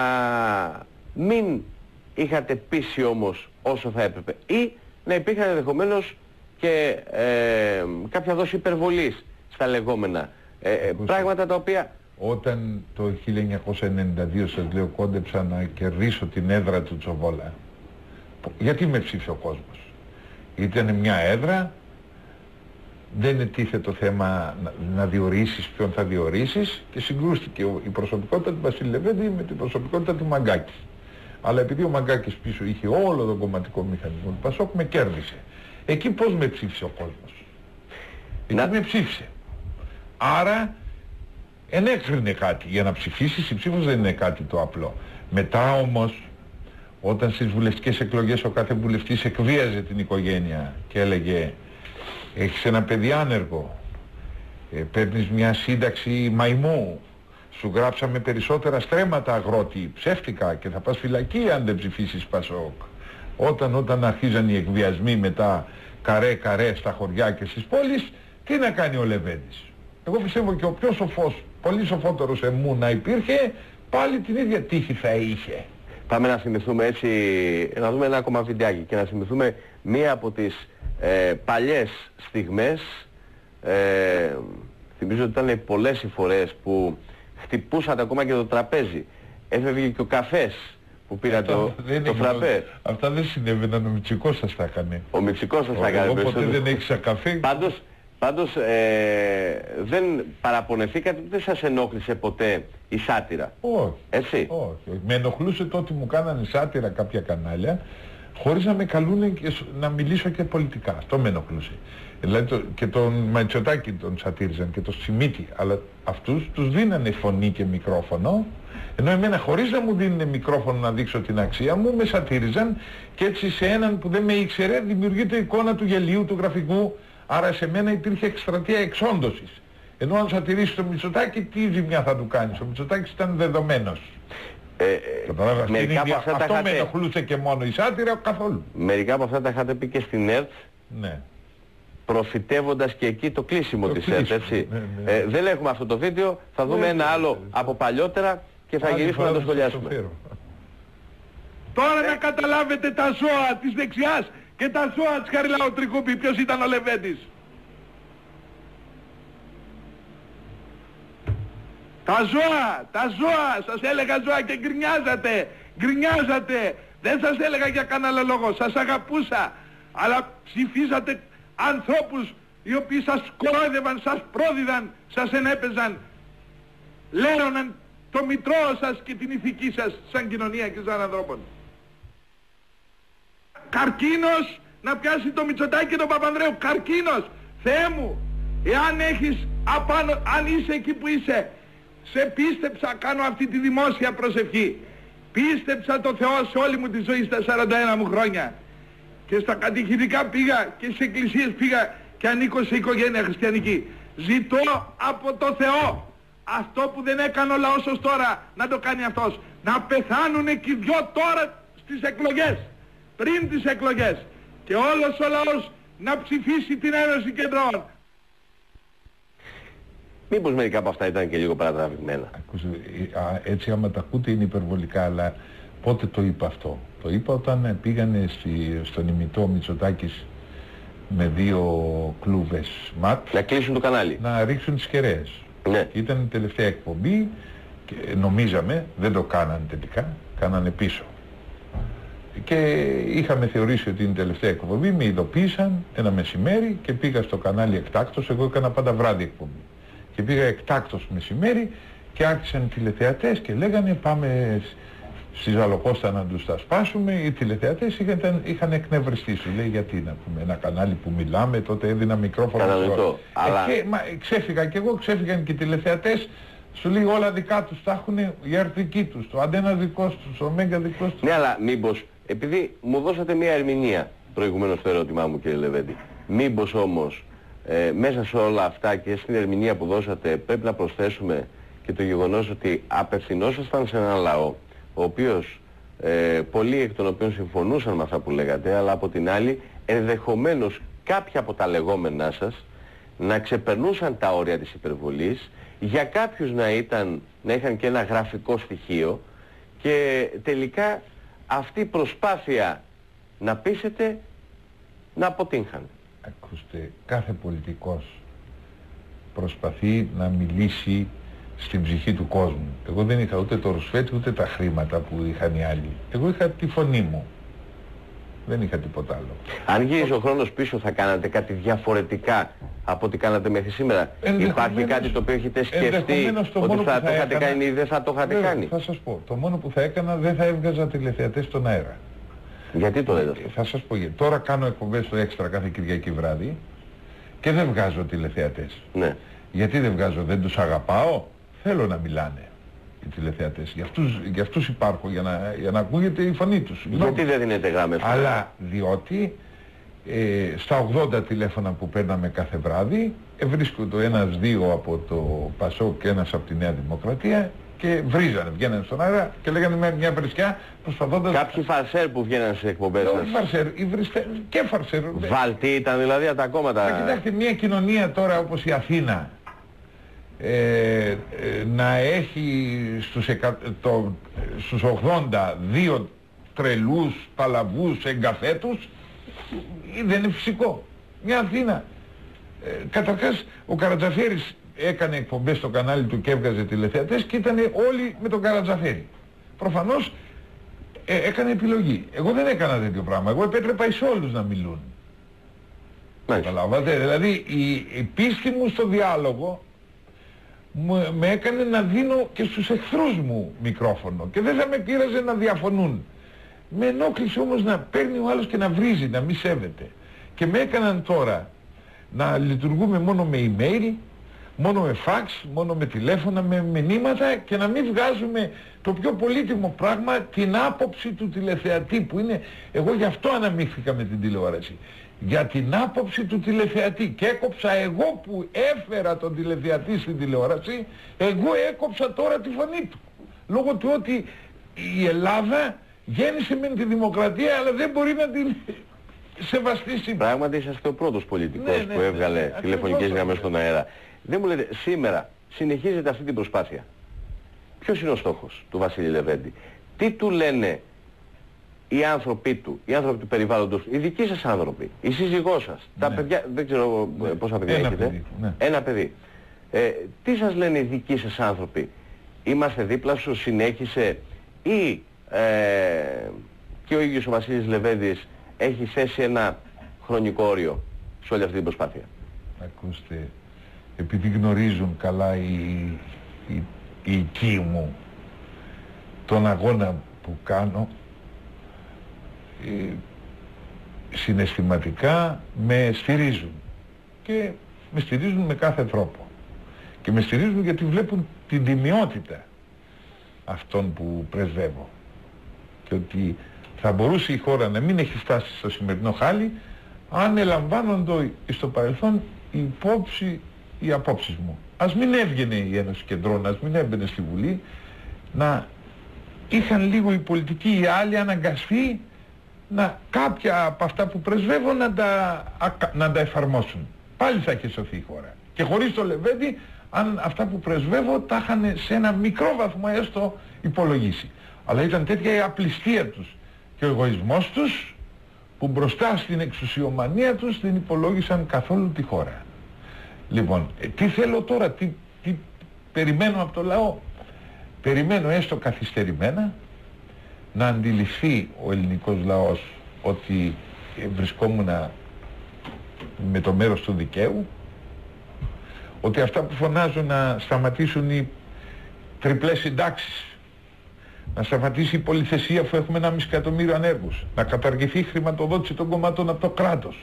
μην είχατε πείσει όμως όσο θα έπρεπε, ή να υπήρχαν ενδεχομένως και κάποια δόση υπερβολής στα λεγόμενα πράγματα τα οποία... Όταν το 1992 σας λέω κόντεψα να κερδίσω την έδρα του Τσοβόλα, γιατί με ψήφισε ο κόσμος? Ήταν μια έδρα, δεν ετίθε το θέμα να διορίσεις ποιον θα διορίσεις, και συγκρούστηκε η προσωπικότητα του Βασίλη Λεβέντη με την προσωπικότητα του Μαγκάκη. Αλλά επειδή ο Μαγκάκης πίσω είχε όλο τον κομματικό μηχανισμό του Πασόκ, με κέρδισε. Εκεί πώς με ψήφισε ο κόσμος? Εκεί με ψήφισε. Άρα ενέκρινε κάτι. Για να ψηφίσεις, η ψήφος δεν είναι κάτι το απλό. Μετά όμως, όταν στις βουλευτικές εκλογές ο κάθε βουλευτής εκβίαζε την οικογένεια και έλεγε έχεις ένα παιδί άνεργο, παίρνεις μια σύνταξη μαϊμού, σου γράψαμε περισσότερα στρέμματα αγρότη, ψεύτικα, και θα πας φυλακή αν δεν ψηφίσεις Πασόκ. Όταν αρχίζαν οι εκβιασμοί μετά καρέ στα χωριά και στις πόλεις, τι να κάνει ο Λεβέντης? Εγώ πιστεύω και ο πιο σοφός, πολύ σοφότερος εμού να υπήρχε, πάλι την ίδια τύχη θα είχε. Πάμε να θυμηθούμε έτσι, να δούμε ένα ακόμα βιντεάκι και να θυμηθούμε μία από τις παλιές στιγμές. Θυμίζω ότι ήταν πολλές οι φορές που χτυπούσατε ακόμα και το τραπέζι. Έφευγε και ο καφές που πήρα το φραπέ. Αυτά δεν συνέβαιναν, ο Μητσικός σας τα έκανε. Ο Μητσικός σας τα έκανε. Εγώ ποτέ δεν έχισα καφέ. Πάντως δεν παραπονεθήκατε, δεν σας ενόχλησε ποτέ η σάτυρα? Όχι. Έτσι. Όχι. Με ενοχλούσε το ότι μου κάνανε σάτυρα κάποια κανάλια χωρίς να με καλούνε και να μιλήσω και πολιτικά. Αυτό με ενοχλούσε. Δηλαδή και τον Μητσοτάκη τον σατήριζαν και τον Σιμίτη, αλλά αυτούς τους δίνανε φωνή και μικρόφωνο, ενώ εμένα χωρίς να μου δίνουν μικρόφωνο να δείξω την αξία μου, με σατήριζαν και έτσι σε έναν που δεν με ήξερε δημιουργείται εικόνα του γελίου, του γραφικού, άρα σε μένα υπήρχε εκστρατεία εξόντωσης. Ενώ αν σατηρήσεις τον Μητσοτάκη, τι ζημιά θα του κάνεις? Ο Μητσοτάκης ήταν δεδομένος. Αυτό με ενοχλούσε και μόνο, η σάτυρα καθόλου. Μερικά από αυτά τα είχατε πει και στην ΕΡΤ. Ναι. Προφητεύοντας και εκεί το κλείσιμο της ΕΡΤ, έτσι. Ναι. Δεν έχουμε αυτό το βίντεο, θα δούμε ένα άλλο από παλιότερα και θα γυρίσουμε να το σχολιάσουμε. Τώρα να καταλάβετε τα ζώα της δεξιάς και τα ζώα της Χαριλάου Τρικούπη, ποιος ήταν ο Λεβέντης. Τα ζώα, σας έλεγα ζώα και γκρινιάζατε. Δεν σας έλεγα για κανένα λόγο, σας αγαπούσα. Αλλά ψηφίζατε ανθρώπους οι οποίοι σας κορόιδευαν, σας πρόδιδαν, σας ενέπαιζαν. Λέρωναν το μητρό σας και την ηθική σας σαν κοινωνία και σαν ανθρώπων. Καρκίνος να πιάσει το Μητσοτάκη και τον Παπανδρέου. Καρκίνος. Θεέ μου, εάν έχεις απάνω, αν είσαι εκεί που είσαι, σε πίστεψα, κάνω αυτή τη δημόσια προσευχή. Πίστεψα το Θεό σε όλη μου τη ζωή στα 41 μου χρόνια. Και στα κατηχητικά πήγα και στις εκκλησίες πήγα και ανήκω σε οικογένεια χριστιανική. Ζητώ από το Θεό αυτό που δεν έκανε ο λαός ως τώρα να το κάνει αυτός. Να πεθάνουνε και οι δυο τώρα στις εκλογές, πριν τις εκλογές. Και όλος ο λαός να ψηφίσει την Ένωση Κεντρών. Μήπως μερικά από αυτά ήταν και λίγο παρατραβηγμένα? Έτσι άμα τα ακούτε είναι υπερβολικά, αλλά πότε το είπα αυτό? Το είπα όταν πήγανε στον ημιτό Μητσοτάκης με 2 κλούβες ματ να κλείσουν το κανάλι, να ρίξουν τις κεραίες. Ναι. Ήταν η τελευταία εκπομπή και νομίζαμε, δεν το κάνανε τελικά, κάνανε πίσω. Και είχαμε θεωρήσει ότι είναι η τελευταία εκπομπή, με ειδοποίησαν ένα μεσημέρι και πήγα στο κανάλι εκτάκτος, εγώ έκανα πάντα βράδυ εκπομπή. Και πήγα εκτάκτος μεσημέρι και άρχισαν οι τηλεθεατές και λέγανε πάμε στη Ζαλοκώστα να τους τα σπάσουμε. Οι τηλεθεατές είχαν εκνευριστεί. Σου λέει γιατί να πούμε ένα κανάλι που μιλάμε, τότε έδινα μικρόφωνο. Αλλά... ξέφυγα και εγώ, ξέφυγαν και οι τηλεθεατές. Σου λέει όλα δικά τους, τα έχουν η ΕΡΤ δική τους, το Αντένα δικός τους, ο Μέγκα δικός τους. Ναι, αλλά μήπως, επειδή μου δώσατε μια ερμηνεία προηγουμένως στο ερώτημά μου, κύριε Λεβέντη, μήπως όμως μέσα σε όλα αυτά και στην ερμηνεία που δώσατε πρέπει να προσθέσουμε και το γεγονός ότι απευθυνόσασταν σε έναν λαό ο οποίος πολλοί εκ των οποίων συμφωνούσαν με αυτά που λέγατε, αλλά από την άλλη ενδεχομένως κάποια από τα λεγόμενά σας να ξεπερνούσαν τα όρια της υπερβολής, για κάποιους να είχαν και ένα γραφικό στοιχείο και τελικά αυτή η προσπάθεια να πείσετε να αποτύχαν. Ακούστε, κάθε πολιτικός προσπαθεί να μιλήσει στην ψυχή του κόσμου. Εγώ δεν είχα ούτε το ρουσφέτη ούτε τα χρήματα που είχαν οι άλλοι. Εγώ είχα τη φωνή μου. Δεν είχα τίποτα άλλο. Αν γυρίσει ο χρόνος πίσω θα κάνατε κάτι διαφορετικά από ό,τι κάνατε μέχρι σήμερα? Υπάρχει κάτι το οποίο έχετε σκεφτεί ότι θα το είχατε κάνει ή δεν θα το είχατε κάνει? Θα σας πω, το μόνο που θα έκανα δεν θα έβγαζα τηλεθεατές στον αέρα. Γιατί το λέτε αυτό? Θα σας πω γιατί. Τώρα κάνω εκπομπές στο Έξτρα κάθε Κυριακή βράδυ και δεν βγάζω τηλεθεατές. Ναι. Γιατί δεν βγάζω? Δεν τους αγαπάω? Θέλω να μιλάνε οι τηλεθεατές. Για αυτούς υπάρχω, για να ακούγεται η φωνή τους. Γιατί δεν δίνετε γράμμες? Αλλά διότι στα 80 τηλέφωνα που παίρναμε κάθε βράδυ βρίσκονται ένας-δύο από το Πασόκ και ένας από τη Νέα Δημοκρατία και βρίζανε, βγαίνανε στον αέρα και λέγανε με μια βρισκιά προσπαθώντας... Κάποιοι φαρσέρ που βγαίνανε στις εκπομπές σας? Όχι φαρσέρ, και φαρσέρ. Βαλτοί ήταν δηλαδή από τα κόμματα? Κοιτάξτε, μια κοινωνία τώρα όπως η Αθήνα να έχει στους 80 δύο τρελούς, παλαβούς, εγκαθέτους, δεν είναι φυσικό. Μια Αθήνα. Καταρχάς ο Καρατζαφέρης έκανε εκπομπές στο κανάλι του και έβγαζε τηλεθεατές και ήταν όλοι με τον Καρατζαφέρη. Προφανώς έκανε επιλογή. Εγώ δεν έκανα τέτοιο πράγμα. Εγώ επέτρεπα εις όλους να μιλούν. Καταλάβατε. Δηλαδή η πίστη μου στο διάλογο με έκανε να δίνω και στους εχθρούς μου μικρόφωνο και δεν θα με πείραζε να διαφωνούν. Με ενόχλησε όμως να παίρνει ο άλλος και να βρίζει, να μη σέβεται. Και με έκαναν τώρα να λειτουργούμε μόνο με email, μόνο με fax, μόνο με τηλέφωνα, με μηνύματα και να μην βγάζουμε το πιο πολύτιμο πράγμα, την άποψη του τηλεθεατή που είναι, εγώ γι' αυτό αναμίχθηκα με την τηλεόραση. Για την άποψη του τηλεθεατή και έκοψα εγώ που έφερα τον τηλεθεατή στην τηλεόραση, εγώ έκοψα τώρα τη φωνή του. Λόγω του ότι η Ελλάδα γέννησε με τη δημοκρατία αλλά δεν μπορεί να την σεβαστήσει. Πράγματι είσαστε ο πρώτος πολιτικός που έβγαλε τηλεφωνικές γραμμές στον αέρα. Δεν μου λέτε, σήμερα συνεχίζεται αυτή την προσπάθεια. Ποιος είναι ο στόχος του Βασίλη Λεβέντη? Τι του λένε οι άνθρωποι του, οι άνθρωποι του περιβάλλοντος, οι δικοί σας άνθρωποι, η σύζυγός σας, τα παιδιά, δεν ξέρω πόσα παιδιά έχετε, ένα παιδί. Τι σας λένε οι δικοί σας άνθρωποι? Είμαστε δίπλα σου, συνέχισε, ή και ο ίδιος ο Βασίλης Λεβέντης έχει θέσει ένα χρονικό όριο σε όλη αυτή την προσπάθεια? Ακούστε, επειδή γνωρίζουν καλά οι οικοί μου τον αγώνα που κάνω, συναισθηματικά με στηρίζουν και με στηρίζουν με κάθε τρόπο και με στηρίζουν γιατί βλέπουν την τιμιότητα αυτών που πρεσβεύω και ότι θα μπορούσε η χώρα να μην έχει φτάσει στο σημερινό χάλι αν ελαμβάνονται στο παρελθόν οι απόψεις μου. Ας μην έβγαινε η Ένωση Κεντρών, ας μην έμπαινε στη Βουλή, να είχαν λίγο οι πολιτικοί οι άλλοι αναγκαστεί να κάποια από αυτά που πρεσβεύω να τα εφαρμόσουν. Πάλι θα είχε σωθεί η χώρα. Και χωρίς το Λεβέντη, αν αυτά που πρεσβεύω τα είχαν σε ένα μικρό βαθμό έστω υπολογίσει. Αλλά ήταν τέτοια η απληστία τους και ο εγωισμός τους που μπροστά στην εξουσιομανία τους δεν υπολόγισαν καθόλου τη χώρα. Λοιπόν, τι θέλω τώρα, τι περιμένω από το λαό? Περιμένω έστω καθυστερημένα να αντιληφθεί ο ελληνικός λαός ότι βρισκόμουν με το μέρος του δικαίου, ότι αυτά που φωνάζουν να σταματήσουν οι τριπλές συντάξεις, να σταματήσει η πολυθεσία αφού έχουμε 1,5 εκατομμύριο ανέργους, να καταργηθεί η χρηματοδότηση των κομμάτων από το κράτος,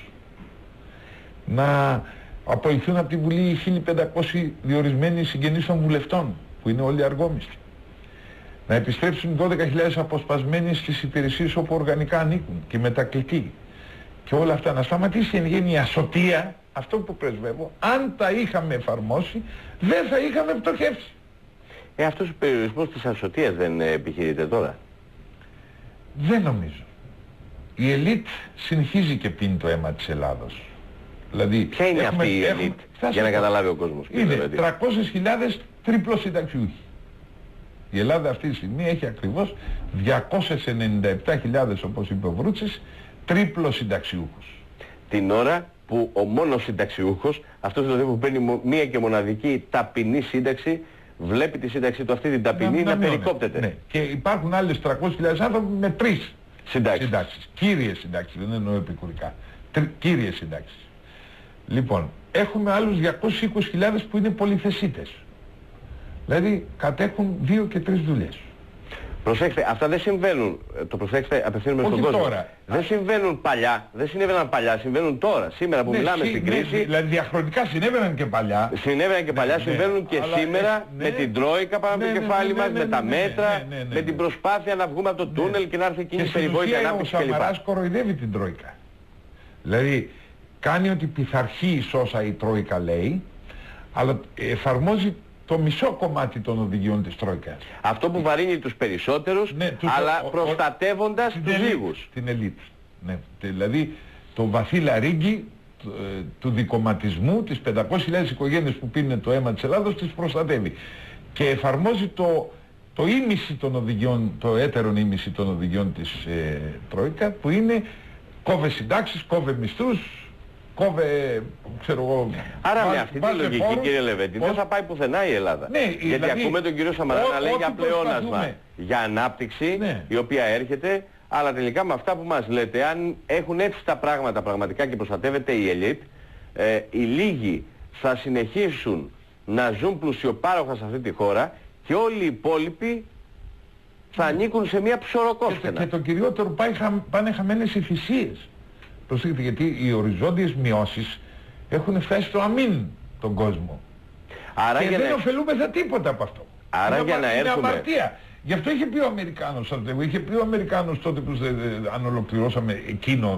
να απολυθούν από τη Βουλή οι 1.500 διορισμένοι συγγενείς των βουλευτών που είναι όλοι αργόμιστοι, να επιστρέψουν 12.000 αποσπασμένοι στις υπηρεσίες όπου οργανικά ανήκουν και μετακλητοί και όλα αυτά, να σταματήσει εν γέννη η ασωτεία, αυτό που πρεσβεύω. Αν τα είχαμε εφαρμόσει δεν θα είχαμε πτωχεύσει. Αυτός ο περιορισμός της ασωτείας δεν επιχειρείται τώρα? Δεν νομίζω. Η ελίτ συνεχίζει και πίνει το αίμα της Ελλάδος. Δηλαδή, ποια είναι αυτή η ελίτ, για να καταλάβει ο κόσμος? Είναι 300.000 τριπλοσυνταξιούχοι. Η Ελλάδα αυτή τη στιγμή έχει ακριβώς 297.000, όπως είπε ο Βρούτσης, τρίπλοσυνταξιούχους. Την ώρα που ο μόνος συνταξιούχος, αυτός δηλαδή που παίρνει μία και μοναδική ταπεινή σύνταξη, βλέπει τη σύνταξη του αυτή την ταπεινή να περικόπτεται. Ναι. Και υπάρχουν άλλες 300.000 άνθρωποι με 3 συντάξεις. Κύριες συντάξεις, δεν εννοώ επικουρικά. Κύριες συντάξεις. Λοιπόν, έχουμε άλλους 220.000 που είναι πολυθεσίτες. Δηλαδή κατέχουν 2 και 3 δουλειές. Προσέξτε, αυτά δεν συμβαίνουν, το προσέξτε, απευθύνουμε στον κόσμο. Τώρα. Δεν συμβαίνουν παλιά, δεν συνέβαιναν παλιά, συμβαίνουν τώρα. Σήμερα που μιλάμε στην κρίση. Δηλαδή διαχρονικά συνέβαιναν και παλιά. Συνέβαιναν και παλιά, συμβαίνουν και σήμερα με την Τρόικα πάνω από το κεφάλι μας, με τα μέτρα, με την προσπάθεια να βγούμε από το τούνελ και να έρθει εκείνη η περιβόητη ανάπτυξη κλπ. Ο Σαμαράς κοροϊδεύει την Τρόικα. Δηλαδή κάνει ότι πειθαρχεί όσα η Τρόικα λέει, αλλά εφαρμόζει το μισό κομμάτι των οδηγιών της Τρόικας. Αυτό που βαρύνει τους περισσότερους, αλλά προστατεύοντας τους λίγους. Την ελίτ. Ναι. Δηλαδή το βαθύ λαρίγκι του δικομματισμού, τις 500.000 οικογένειες που πίνουν το αίμα της Ελλάδος, τις προστατεύει. Και εφαρμόζει το ίμιση των οδηγιών, το έτερον ίμιση των οδηγιών της Τρόικα, που είναι κόβε συντάξεις, κόβε μισθούς, κόβε, ξέρω εγώ... Άρα με αυτή τη λογική, φόρους, κύριε Λεβέντη, δεν θα πάει πουθενά η Ελλάδα. Ναι, γιατί δηλαδή, ακούμε τον κύριο Σαμαρά να λέει για πλεόνασμα, για ανάπτυξη, ναι, η οποία έρχεται, αλλά τελικά με αυτά που μας λέτε, αν έχουν έτσι τα πράγματα πραγματικά και προστατεύεται η ελίτ, οι λίγοι θα συνεχίσουν να ζουν πλουσιοπάροχα σε αυτή τη χώρα και όλοι οι υπόλοιποι θα ανήκουν σε μια ψωροκόσφαινα. Και το κυριότερο πάνε χαμένες οι θυσίες. Προσέξτε, γιατί οι οριζόντιες μειώσεις έχουν φτάσει στο αμήν τον κόσμο. Άρα και δεν ωφελούμεθα τίποτα από αυτό. Άρα για να έρθουμε... Είναι αμαρτία. Γι' αυτό είχε πει ο Αμερικάνος, τότε που αν ολοκληρώσαμε εκείνο,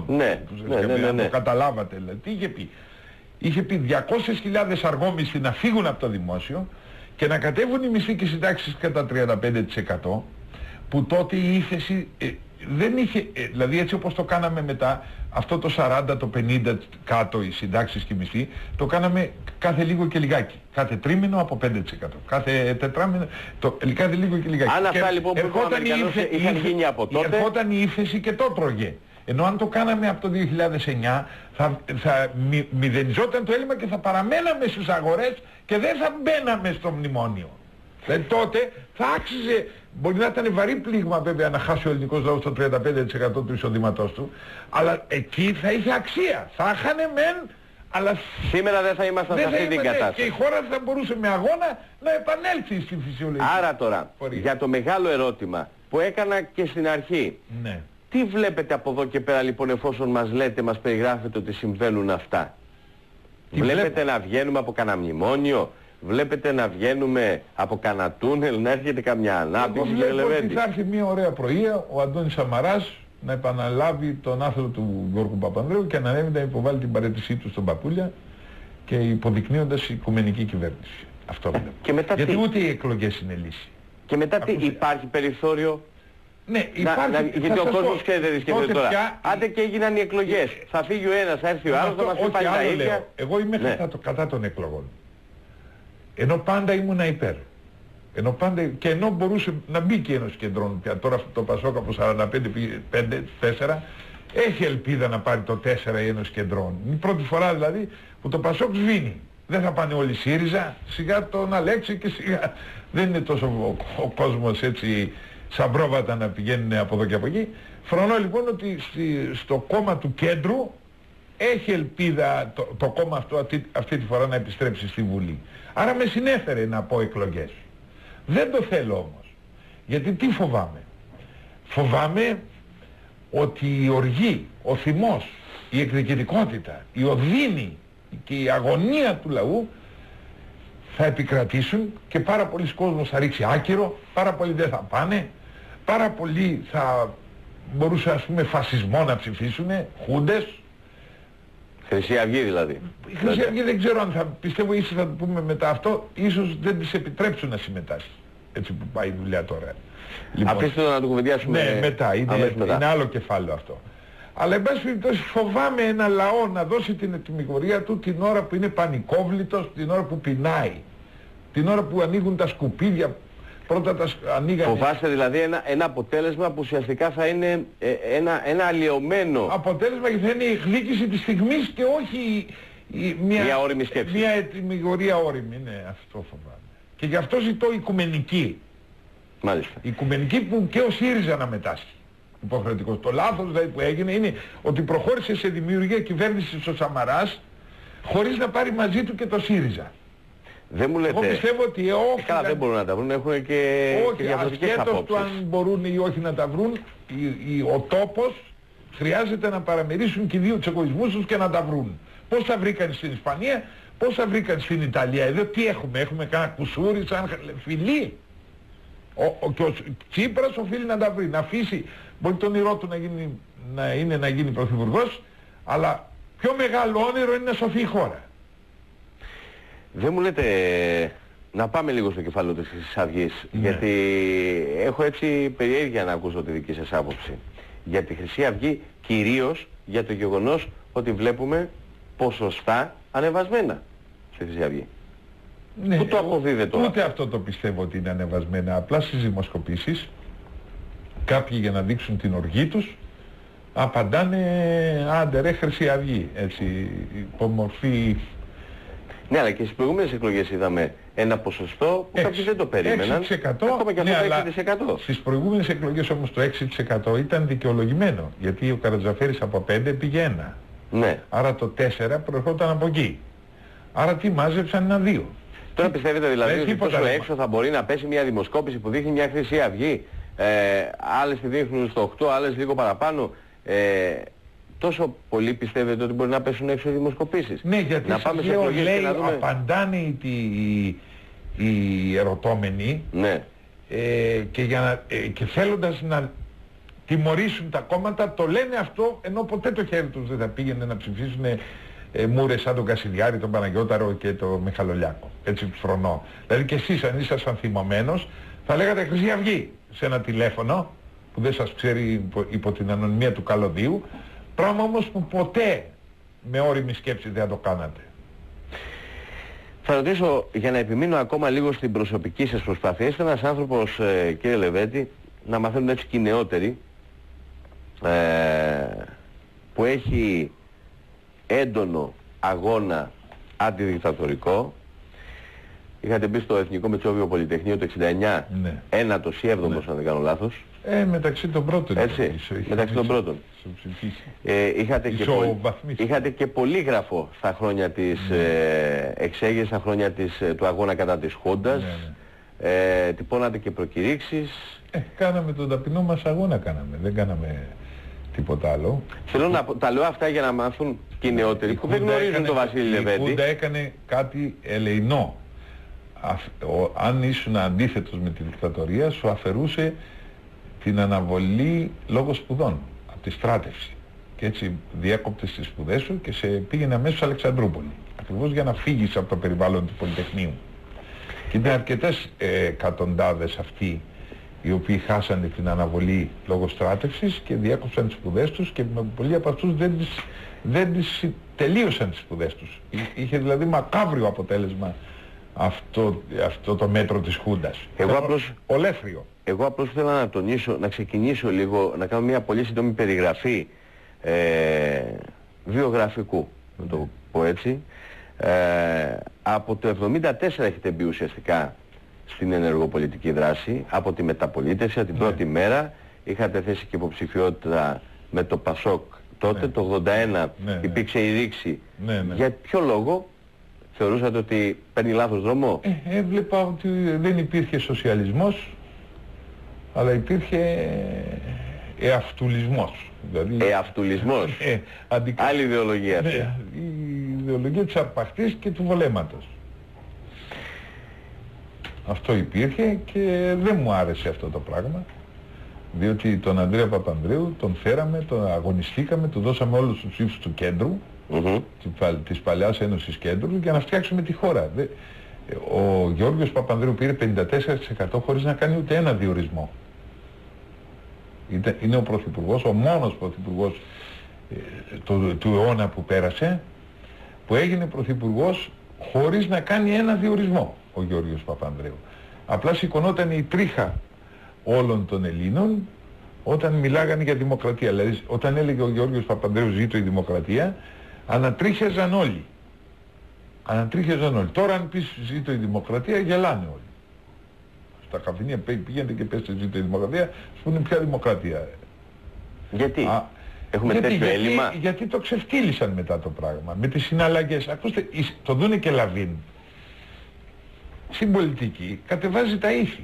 αν το καταλάβατε, δηλαδή, τι είχε πει. Είχε πει 200.000 αργόμισθοι να φύγουν από το δημόσιο και να κατέβουν οι μισθοί και συντάξεις κατά 35%, που τότε η ύφεση δεν είχε, δηλαδή έτσι όπως το κάναμε μετά, αυτό το 40, το 50 κάτω οι συντάξεις και οι μισθοί, το κάναμε κάθε λίγο και λιγάκι. Κάθε τρίμηνο από 5%. Κάθε τετράμηνο, κάθε λίγο και λιγάκι. Αν αυτά λοιπόν που είχαν γίνει από τότε... Ερχόταν η ύφεση και το τρώγε. Ενώ αν το κάναμε από το 2009 θα μηδενιζόταν το έλλειμμα και θα παραμέναμε στις αγορές και δεν θα μπαίναμε στο μνημόνιο. Δηλαδή τότε θα άξιζε, μπορεί να ήταν βαρύ πλήγμα βέβαια να χάσει ο ελληνικός λαός το 35% του εισοδήματός του, αλλά εκεί θα είχε αξία. Θα είχανε μεν, αλλά σήμερα δεν θα ήμασταν σε αυτή την κατάσταση. Και η χώρα θα μπορούσε με αγώνα να επανέλθει στην φυσιολογική. Άρα τώρα, για το μεγάλο ερώτημα που έκανα και στην αρχή, ναι, τι βλέπετε από εδώ και πέρα λοιπόν, εφόσον μας λέτε, μας περιγράφετε ότι συμβαίνουν αυτά? Βλέπετε να βγαίνουμε από κανένα μνημόνιο? Βλέπετε να βγαίνουμε από κανένα τούνελ, να έρχεται καμιά ανάπτυξη? Εγώ βλέπω ότι θα έρθει μια ωραία πρωία ο Αντώνης Σαμαράς να επαναλάβει τον άθρο του Γιώργου Παπανδρέου και να ανέβει να υποβάλει την παραίτησή του στον Παπούλια και υποδεικνύοντας οικουμενική κυβέρνηση. Αυτό βλέπω. Και μετά γιατί ούτε οι εκλογές είναι λύση. Και μετά τι, υπάρχει περιθώριο? Ναι, υπάρχει, γιατί ο κόσμος ξέρετε τι σκέφτεται τώρα. Άντε και έγιναν οι εκλογές. Θα φύγει ο ένας, θα έρθει ο άλλος, θα μας πει πάλι τα ίδια. Εγώ είμαι κατά των εκλογών. Ενώ πάντα ήμουνα υπέρ. Και ενώ μπορούσε να μπει και ένας κεντρών πια. Τώρα το Πασόκ από 45-4 έχει ελπίδα να πάρει το 4 ή ένας κεντρών. Είναι η πρώτη φορά δηλαδή που το Πασόκ σβήνει. Δεν θα πάνε όλοι ΣΥΡΙΖΑ, σιγά τον Αλέξη και σιγά. Δεν είναι τόσο ο κόσμος έτσι σαν πρόβατα να πηγαίνουν από εδώ και από εκεί. Φρονώ λοιπόν ότι στο κόμμα του κέντρου έχει ελπίδα το κόμμα αυτό αυτή τη φορά να επιστρέψει στη Βουλή. Άρα με συνέφερε να πω εκλογές. Δεν το θέλω όμως. Γιατί τι φοβάμαι? Φοβάμαι ότι η οργή, ο θυμός, η εκδικητικότητα, η οδύνη και η αγωνία του λαού θα επικρατήσουν και πάρα πολλοί κόσμος θα ρίξει άκυρο, πάρα πολλοί δεν θα πάνε, πάρα πολλοί θα μπορούσαν ας πούμε φασισμό να ψηφίσουν, χούντες. Χρυσή Αυγή δηλαδή. Η Χρυσή Αυγή δεν ξέρω αν θα, πιστεύω ίσως θα το πούμε μετά αυτό, ίσως δεν τις επιτρέψουν να συμμετάσχει. Έτσι που πάει η δουλειά τώρα. Λοιπόν, αφήστε το να το κουβεντιάσουμε. Ναι, μετά. Είναι άλλο κεφάλαιο αυτό. Αλλά εν πάση περιπτώσει φοβάμαι ένα λαό να δώσει την ετοιμιγορία του την ώρα που είναι πανικόβλητος, την ώρα που πεινάει. Την ώρα που ανοίγουν τα σκουπίδια. Πρώτα τα ανοίγανε. Φοβάστε δηλαδή ένα αποτέλεσμα που ουσιαστικά θα είναι ένα αλλοιωμένο αποτέλεσμα και θα είναι η εκδίκηση της στιγμής και όχι μια όριμη σκέψη. Μια ετοιμιγορία όριμη, ναι, αυτό φοβάμαι. Και γι' αυτό ζητώ οικουμενική. Μάλιστα. Οικουμενική που και ο ΣΥΡΙΖΑ να μετάσχει. Υποχρεωτικός. Το λάθος δηλαδή που έγινε είναι ότι προχώρησε σε δημιουργία κυβέρνησης ο Σαμαράς χωρίς να πάρει μαζί του και το ΣΥΡΙΖΑ. Δεν μου λέτε... Εγώ πιστεύω ότι καλά δεν μπορούν να τα βρουν, έχουν και διαφορετικές απόψεις. Ασχέτως του αν μπορούν ή όχι να τα βρουν, ο τόπος χρειάζεται να παραμερίσουν και οι δύο τους εγωισμούς τους και να τα βρουν. Πώς τα βρήκαν στην Ισπανία, πώς τα βρήκαν στην Ιταλία. Εδώ τι έχουμε κάνα κουσούρι σαν φιλί. Και ο Τσίπρας οφείλει να τα βρει, να αφήσει, μπορεί το όνειρό του να γίνει πρωθυπουργός, αλλά πιο μεγάλο όνειρο είναι να σωθεί η χώρα. Δεν μου λέτε να πάμε λίγο στο κεφάλαιο της Χρυσής Αυγής, γιατί έχω έτσι περιέργεια να ακούσω τη δική σας άποψη. Για τη Χρυσή Αυγή, κυρίως για το γεγονός ότι βλέπουμε ποσοστά ανεβασμένα στη Χρυσή Αυγή. Ναι, Πού το αποδίδεται τώρα? Ούτε αυτό το πιστεύω ότι είναι ανεβασμένα. Απλά στις δημοσκοπήσεις κάποιοι για να δείξουν την οργή τους απαντάνε άντε ρε Χρυσή Αυγή, έτσι, υπομορφή. Ναι, αλλά και στις προηγούμενες εκλογές είδαμε ένα ποσοστό που κάποιοι δεν το περίμεναν. 6%, ακόμα και ναι, αυτό το 6%. Στις προηγούμενες εκλογές όμως το 6% ήταν δικαιολογημένο, γιατί ο Καρατζαφέρης από 5 πήγε 1. Ναι. Άρα το 4 προερχόταν από εκεί. Άρα τι μάζεψαν, ένα 2. Τώρα πιστεύετε δηλαδή ότι τόσο έξω θα μπορεί να πέσει μια δημοσκόπηση που δείχνει μια Χρυσή Αυγή, άλλες τη δείχνουν στο 8, άλλες λίγο παραπάνω, τόσο πολύ πιστεύετε ότι μπορεί να πέσουν έξω οι δημοσκοπήσεις? Ναι, γιατί να πάμε σε εκλογές λέει, και να δούμε... απαντάνε οι ερωτώμενοι, ναι. Και θέλοντας να τιμωρήσουν τα κόμματα το λένε αυτό, ενώ ποτέ το χέρι τους δεν θα πήγαινε να ψηφίσουν μούρες σαν τον Κασιδιάρη, τον Παναγιώταρο και τον Μιχαλολιάκο. Έτσι φρονώ. Δηλαδή και εσείς αν ήσασταν θυμωμένος θα λέγατε Χρυσή Αυγή σε ένα τηλέφωνο που δεν σας ξέρει υπό την ανωνυμία του καλωδίου, πράγμα όμως που ποτέ με όριμη σκέψη δεν θα το κάνατε. Θα ρωτήσω, για να επιμείνω ακόμα λίγο στην προσωπική σας προσπάθεια, είστε ένας άνθρωπος, κύριε Λεβέντη, να μαθαίνουν έτσι και οι νεότεροι, που έχει έντονο αγώνα αντιδικτατορικό. Είχατε μπει στο Εθνικό Μετσόβιο Πολυτεχνείο το 69, ναι. Ένατος ή έβδομος, αν δεν κάνω λάθος. Μεταξύ των πρώτων. Έτσι, μεταξύ των πρώτων. Είχατε και πολύγραφο στα χρόνια της εξέγερσης, στα χρόνια του αγώνα κατά της Χούντας. Τυπώνατε και προκηρύξεις. Κάναμε τον ταπεινό μας αγώνα, δεν κάναμε τίποτα άλλο. Θέλω να τα λέω αυτά για να μάθουν και οι νεότεροι που δεν γνωρίζουν τον Βασίλη Λεβέντη. Η Χούντα έκανε κάτι ελεεινό. Αν ήσουν αντίθετος με τη δικτατορία, σου αφαιρούσε την αναβολή λόγω σπουδών από τη στράτευση. Και έτσι διέκοπτες τις σπουδές σου και σε πήγαινε αμέσως Αλεξανδρούπολη. Ακριβώς για να φύγεις από το περιβάλλον του Πολυτεχνείου. Και ήταν αρκετές εκατοντάδες αυτοί οι οποίοι χάσανε την αναβολή λόγω στράτευσης και διέκοψαν τις σπουδές τους και πολλοί από αυτούς δεν τις τελείωσαν τις σπουδές τους. Είχε δηλαδή μακάβριο αποτέλεσμα αυτό το μέτρο της Χούντας. Ολέθριο. Εγώ απλώς θέλω να τονίσω, να ξεκινήσω λίγο, να κάνω μια πολύ σύντομη περιγραφή βιογραφικού, να το πω έτσι. Από το 1974 έχετε μπει ουσιαστικά στην ενεργοπολιτική δράση, από τη μεταπολίτευση, από την πρώτη μέρα. Είχατε θέσει και υποψηφιότητα με το Πασόκ τότε, το 81 υπήρξε η ρήξη. Για ποιο λόγο θεωρούσατε ότι παίρνει λάθος δρόμο? Έβλεπα ότι δεν υπήρχε σοσιαλισμός, αλλά υπήρχε εαυτουλισμός. Δηλαδή, εαυτουλισμός. Άλλη ιδεολογία αυτή. Η ιδεολογία της αρπαχτής και του βολέματος. Αυτό υπήρχε και δεν μου άρεσε αυτό το πράγμα, διότι τον Ανδρέα Παπανδρέου τον φέραμε, τον αγωνιστήκαμε, του δώσαμε όλους τους ψήφους του κέντρου, της παλιάς Ένωσης Κέντρου, για να φτιάξουμε τη χώρα. Ο Γιώργος Παπανδρέου πήρε 54% χωρίς να κάνει ούτε ένα διορισμό. Είναι ο πρωθυπουργός, ο μόνος πρωθυπουργός του αιώνα που πέρασε, που έγινε πρωθυπουργός χωρίς να κάνει ένα διορισμό, ο Γιώργος Παπανδρέου. Απλά σηκωνόταν η τρίχα όλων των Ελλήνων όταν μιλάγανε για δημοκρατία. Δηλαδή όταν έλεγε ο Γιώργος Παπανδρέου ζήτω η δημοκρατία, ανατρίχιαζαν όλοι. Τώρα αν πεις ζήτω η δημοκρατία, γελάνε όλοι. Στα καφενεία πήγαινε και πέστε ζήτω η δημοκρατία, σου πούνε ποια δημοκρατία. Γιατί? Έχουμε τέτοιο έλλειμμα. Γιατί το ξεφτύλισαν μετά το πράγμα. Με τις συναλλαγές. Ακούστε, το Δούνε και Λαβίν στην πολιτική κατεβάζει τα ήθη.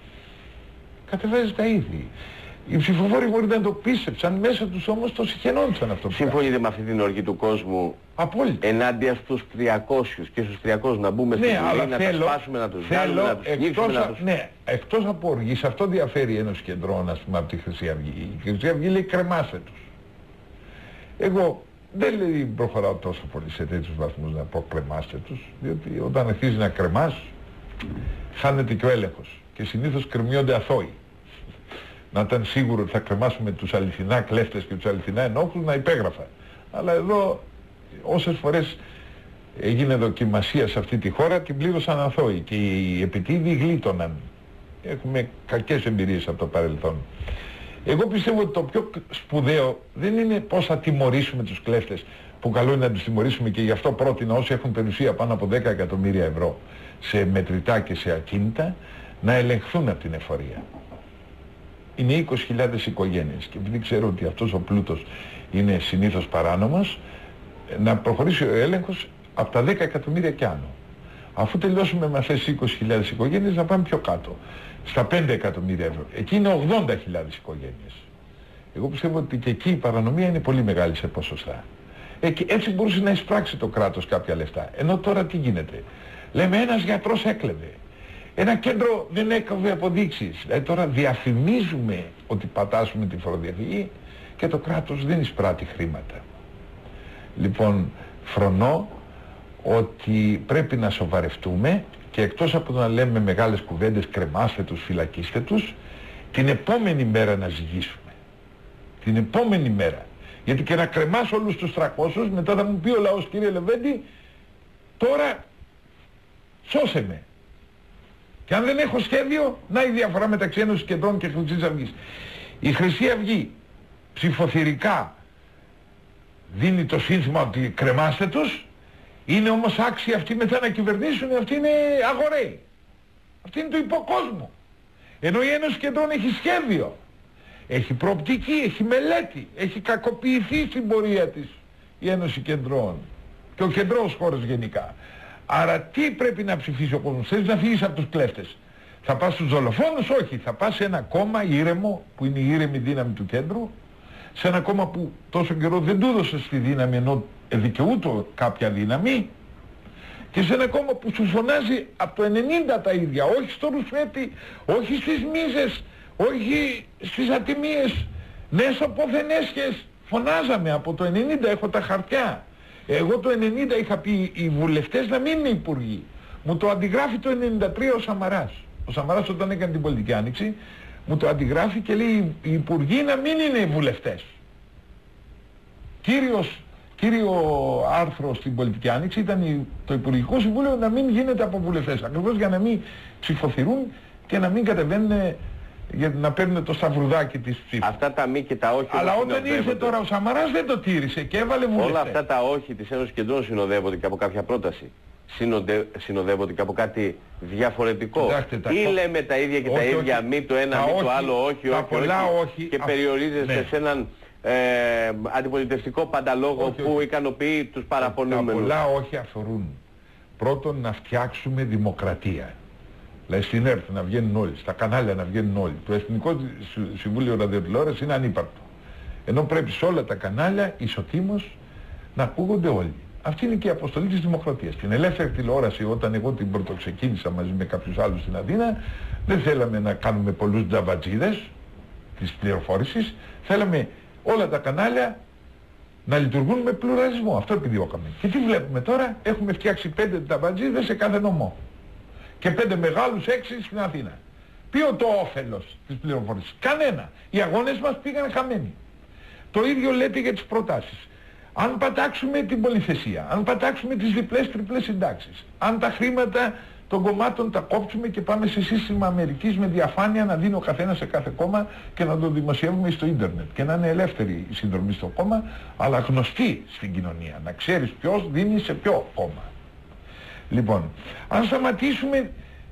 Οι ψηφοφόροι μπορεί να το πίστεψαν, μέσα τους όμως το συχαινόντουσαν αυτό. Συμφωνείτε με αυτή την οργή του κόσμου? Απόλυτα. Ενάντια στους 300 και στους 300 να μπούμε στην Βουλή, να τα σπάσουμε, να τους βγάλουμε, να τους πνίξουμε, να τους... Ναι, εκτός από οργής, αυτό διαφέρει η Ένωση Κεντρών, ας πούμε, από τη Χρυσή Αυγή. Η Χρυσή Αυγή λέει κρεμάστε τους. Εγώ δεν προχωράω τόσο πολύ σε τέτοιους βαθμούς να πω κρεμάστε τους, διότι όταν αρχίζει να κρεμάς, χάνεται και ο έλεγχος. Και συνήθως κρεμιόνται αθώοι. Να ήταν σίγουρο ότι θα κρεμάσουμε τους αληθινά κλέφτες και τους αληθινά ενόχους, να υπέγραφα. Αλλά εδώ Όσες φορές έγινε δοκιμασία σε αυτή τη χώρα, την πλήρωσαν αθώοι και οι επιτίδιοι γλίτωναν. Έχουμε κακές εμπειρίες από το παρελθόν. Εγώ πιστεύω ότι το πιο σπουδαίο δεν είναι πώς θα τιμωρήσουμε τους κλέφτες, που καλό είναι να τους τιμωρήσουμε, και γι' αυτό πρότεινα όσοι έχουν περιουσία πάνω από 10 εκατομμύρια ευρώ σε μετρητά και σε ακίνητα να ελεγχθούν από την εφορία. Είναι 20.000 οικογένειες και επειδή ξέρω ότι αυτός ο πλούτος είναι συνήθως παράνομος, να προχωρήσει ο έλεγχος από τα 10 εκατομμύρια και άνω. Αφού τελειώσουμε με αυτές τις 20.000 οικογένειες, να πάμε πιο κάτω, στα 5 εκατομμύρια ευρώ. Εκεί είναι 80.000 οικογένειες. Εγώ πιστεύω ότι και εκεί η παρανομία είναι πολύ μεγάλη σε ποσοστά. Έτσι μπορούσε να εισπράξει το κράτος κάποια λεφτά. Ενώ τώρα τι γίνεται? Λέμε ένας γιατρός έκλεβε, ένα κέντρο δεν έκοβε αποδείξεις. Τώρα διαφημίζουμε ότι πατάσουμε τη φοροδιαφυγή και το κράτος δεν εισπράττει χρήματα. Λοιπόν, φρονώ ότι πρέπει να σοβαρευτούμε και εκτός από το να λέμε μεγάλες κουβέντες, κρεμάστε τους, φυλακίστε τους, την επόμενη μέρα να ζυγίσουμε. Την επόμενη μέρα. Γιατί και να κρεμάς όλους τους 300, μετά θα μου πει ο λαός, κύριε Λεβέντη, τώρα σώσε με. Και αν δεν έχω σχέδιο, να η διαφορά μεταξύ Ένωσης Κεντρών και Χρυσής Αυγής. Η Χρυσή Αυγή ψηφοθυρικά δίνει το σύνθημα ότι κρεμάστε τους, είναι όμως άξιοι αυτοί μετά να κυβερνήσουν, αυτοί είναι αγοραίοι. Αυτοί είναι του υποκόσμου. Ενώ η Ένωση Κεντρών έχει σχέδιο, έχει προοπτική, έχει μελέτη, έχει κακοποιηθεί στην πορεία της η Ένωση Κεντρών και ο κεντρός χώρος γενικά. Άρα τι πρέπει να ψηφίσει ο κόσμος? Θέλεις να φύγεις από τους κλέφτες? Θα πας στους δολοφόνους? Όχι, θα πας σε ένα κόμμα ήρεμο που είναι η ήρεμη δύναμη του κέντρου, σε ένα κόμμα που τόσο καιρό δεν του έδωσε στη δύναμη ενώ δικαιούτο κάποια δύναμη, και σε ένα κόμμα που σου φωνάζει από το 90 τα ίδια, όχι στο ρουσφέτη, όχι στις μίζες, όχι στις ατιμίες, ναι στο ποθενέσχες. Φωνάζαμε από το 90, έχω τα χαρτιά. Εγώ το 90 είχα πει οι βουλευτές να μην είναι υπουργοί. Μου το αντιγράφει το 93 ο Σαμαράς. Ο Σαμαράς όταν έκανε την πολιτική άνοιξη μου το αντιγράφει και λέει οι υπουργοί να μην είναι οι βουλευτές. Κύριο άρθρο στην πολιτική άνοιξη ήταν το Υπουργικό Συμβούλιο να μην γίνεται από βουλευτές. Ακριβώς για να μην ψηφοθυρούν και να μην κατεβαίνουν, για να παίρνουν το σταυρουδάκι της ψήφου. Αυτά τα μη και τα όχι. Αλλά όταν ήρθε τώρα ο Σαμαράς δεν το τήρησε και έβαλε βουλευτές. Όλα αυτά τα όχι της Ένωσης Κεντρών συνοδεύονται και από κάποια πρόταση. Συνοδεύονται και από κάτι διαφορετικό. Κοιτάξτε, ή λέμε τα ίδια και τα ίδια, μη το ένα, μη το άλλο, όχι, και περιορίζεστε σε έναν αντιπολιτευτικό πανταλόγο που ικανοποιεί τους παραπονούμενους. Τα πολλά όχι αφορούν πρώτον να φτιάξουμε δημοκρατία. Δηλαδή στην ΕΡΤ να βγαίνουν όλοι, στα κανάλια να βγαίνουν όλοι. Το Εθνικό Συμβούλιο Ραδιοτηλεόρασης είναι ανύπαρκτο. Ενώ πρέπει σε όλα τα κανάλια ισοτήμως να ακούγονται όλοι. Αυτή είναι και η αποστολή της δημοκρατίας. Την ελεύθερη τηλεόραση, όταν εγώ την πρωτοξεκίνησα μαζί με κάποιους άλλους στην Αθήνα, δεν θέλαμε να κάνουμε πολλούς τζαβατζίδες της πληροφόρησης. Θέλαμε όλα τα κανάλια να λειτουργούν με πλουραλισμό. Αυτό επιδιώκαμε. Και τι βλέπουμε τώρα? Έχουμε φτιάξει 5 τζαβατζίδες σε κάθε νομό. Και 5 μεγάλους, 6 στην Αθήνα. Ποιο το όφελος της πληροφόρησης? Κανένα. Οι αγώνες μας πήγαν χαμένοι. Το ίδιο λέτε για τις προτάσεις. Αν πατάξουμε την πολυθεσία, αν πατάξουμε τις διπλές τριπλές συντάξεις, αν τα χρήματα των κομμάτων τα κόψουμε και πάμε σε σύστημα Αμερικής με διαφάνεια να δίνει ο καθένας σε κάθε κόμμα και να το δημοσιεύουμε στο ίντερνετ και να είναι ελεύθερη η συνδρομή στο κόμμα, αλλά γνωστή στην κοινωνία, να ξέρεις ποιος δίνει σε ποιο κόμμα. Λοιπόν, αν σταματήσουμε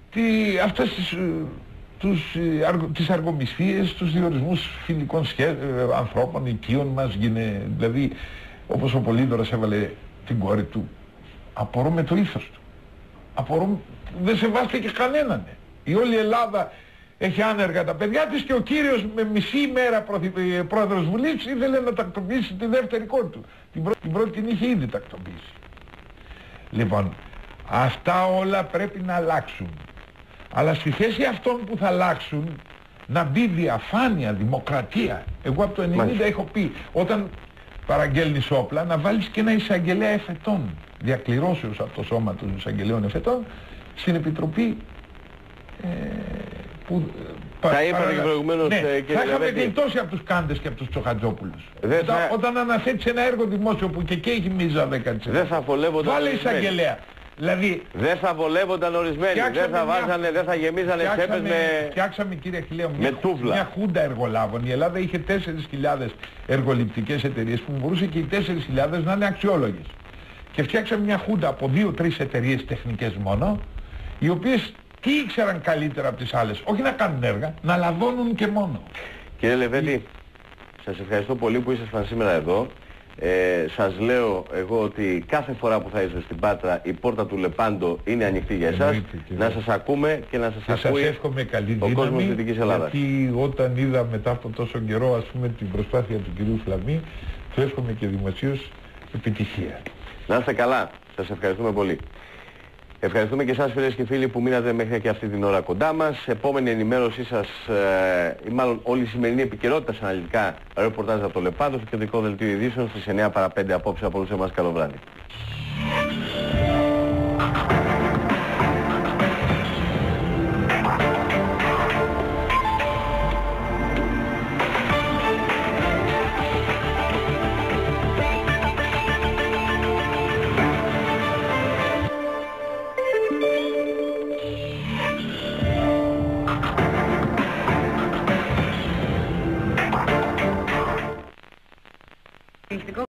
τις αργομισθίες, τους διορισμούς φιλικών ανθρώπων, οικείων μας, δηλαδή όπως ο Πολύδωρας έβαλε την κόρη του, απορώ με το ήθος του. Απορώ, δεν σεβάστηκε κανέναν. Η όλη Ελλάδα έχει άνεργα τα παιδιά της και ο κύριος με μισή ημέρα πρόεδρος Βουλής ήθελε να τακτοποιήσει τη δεύτερη κόρη του. Την πρώτη την είχε ήδη τακτοποιήσει. Λοιπόν, αυτά όλα πρέπει να αλλάξουν. Αλλά στη θέση αυτών που θα αλλάξουν να μπει διαφάνεια, δημοκρατία. Εγώ από το 90 έχω πει, όταν παραγγέλνεις όπλα, να βάλεις και ένα εισαγγελέα εφετών, διακληρώσεως από το σώμα των εισαγγελέων εφετών, στην Επιτροπή που Τα είπατε και προηγουμένως, ναι, κύριε θα είχαμε Λεβέντη. γλιτώσει από τους Κάντες και από τους Τσοχατζόπουλους. Θα... Όταν αναθέτεις ένα έργο δημόσιο που και έχει μίζα 10%. Δεν θα βολεύονταν. Βάλε εισαγγελέα. Δηλαδή, δεν θα βολεύονταν ορισμένοι, δεν θα βάζανε, δεν θα γεμίζανε τσέπες με... Φτιάξαμε, κύριε Αχιλλέο, μια χούντα εργολάβων. Η Ελλάδα είχε 4.000 εργοληπτικές εταιρείες που μπορούσε και οι 4.000 να είναι αξιόλογες. Και φτιάξαμε μια χούντα από 2-3 εταιρείες τεχνικές μόνο, οι οποίες τι ήξεραν καλύτερα από τις άλλες? Όχι να κάνουν έργα, να λαδώνουν και μόνο. Κύριε Λεβέντη, σας ευχαριστώ πολύ που ήσασταν σήμερα εδώ. Σας λέω εγώ ότι κάθε φορά που θα είστε στην Πάτρα η πόρτα του Λεπάντο είναι ανοιχτή για εσάς. Να σας ακούμε και να σας ακούει εύχομαι καλή ο κόσμος της Δυτικής Ελλάδας. Γιατί όταν είδα μετά από τόσο καιρό, ας πούμε, την προσπάθεια του κυρίου Φλαμή, του εύχομαι και δημοσίως επιτυχία. Να είστε καλά. Σας ευχαριστούμε πολύ. Ευχαριστούμε και εσάς, φίλες και φίλοι, που μείνατε μέχρι και αυτή την ώρα κοντά μας. Επόμενη ενημέρωσή σας, ή μάλλον όλη η σημερινή επικαιρότητα σε αναλυτικά ρεπορτάζ από το Λεπάντο στο κεντρικό δελτίο ειδήσεων στις 9 παρα 5 απόψε από όλους εμάς. Καλό βράδυ.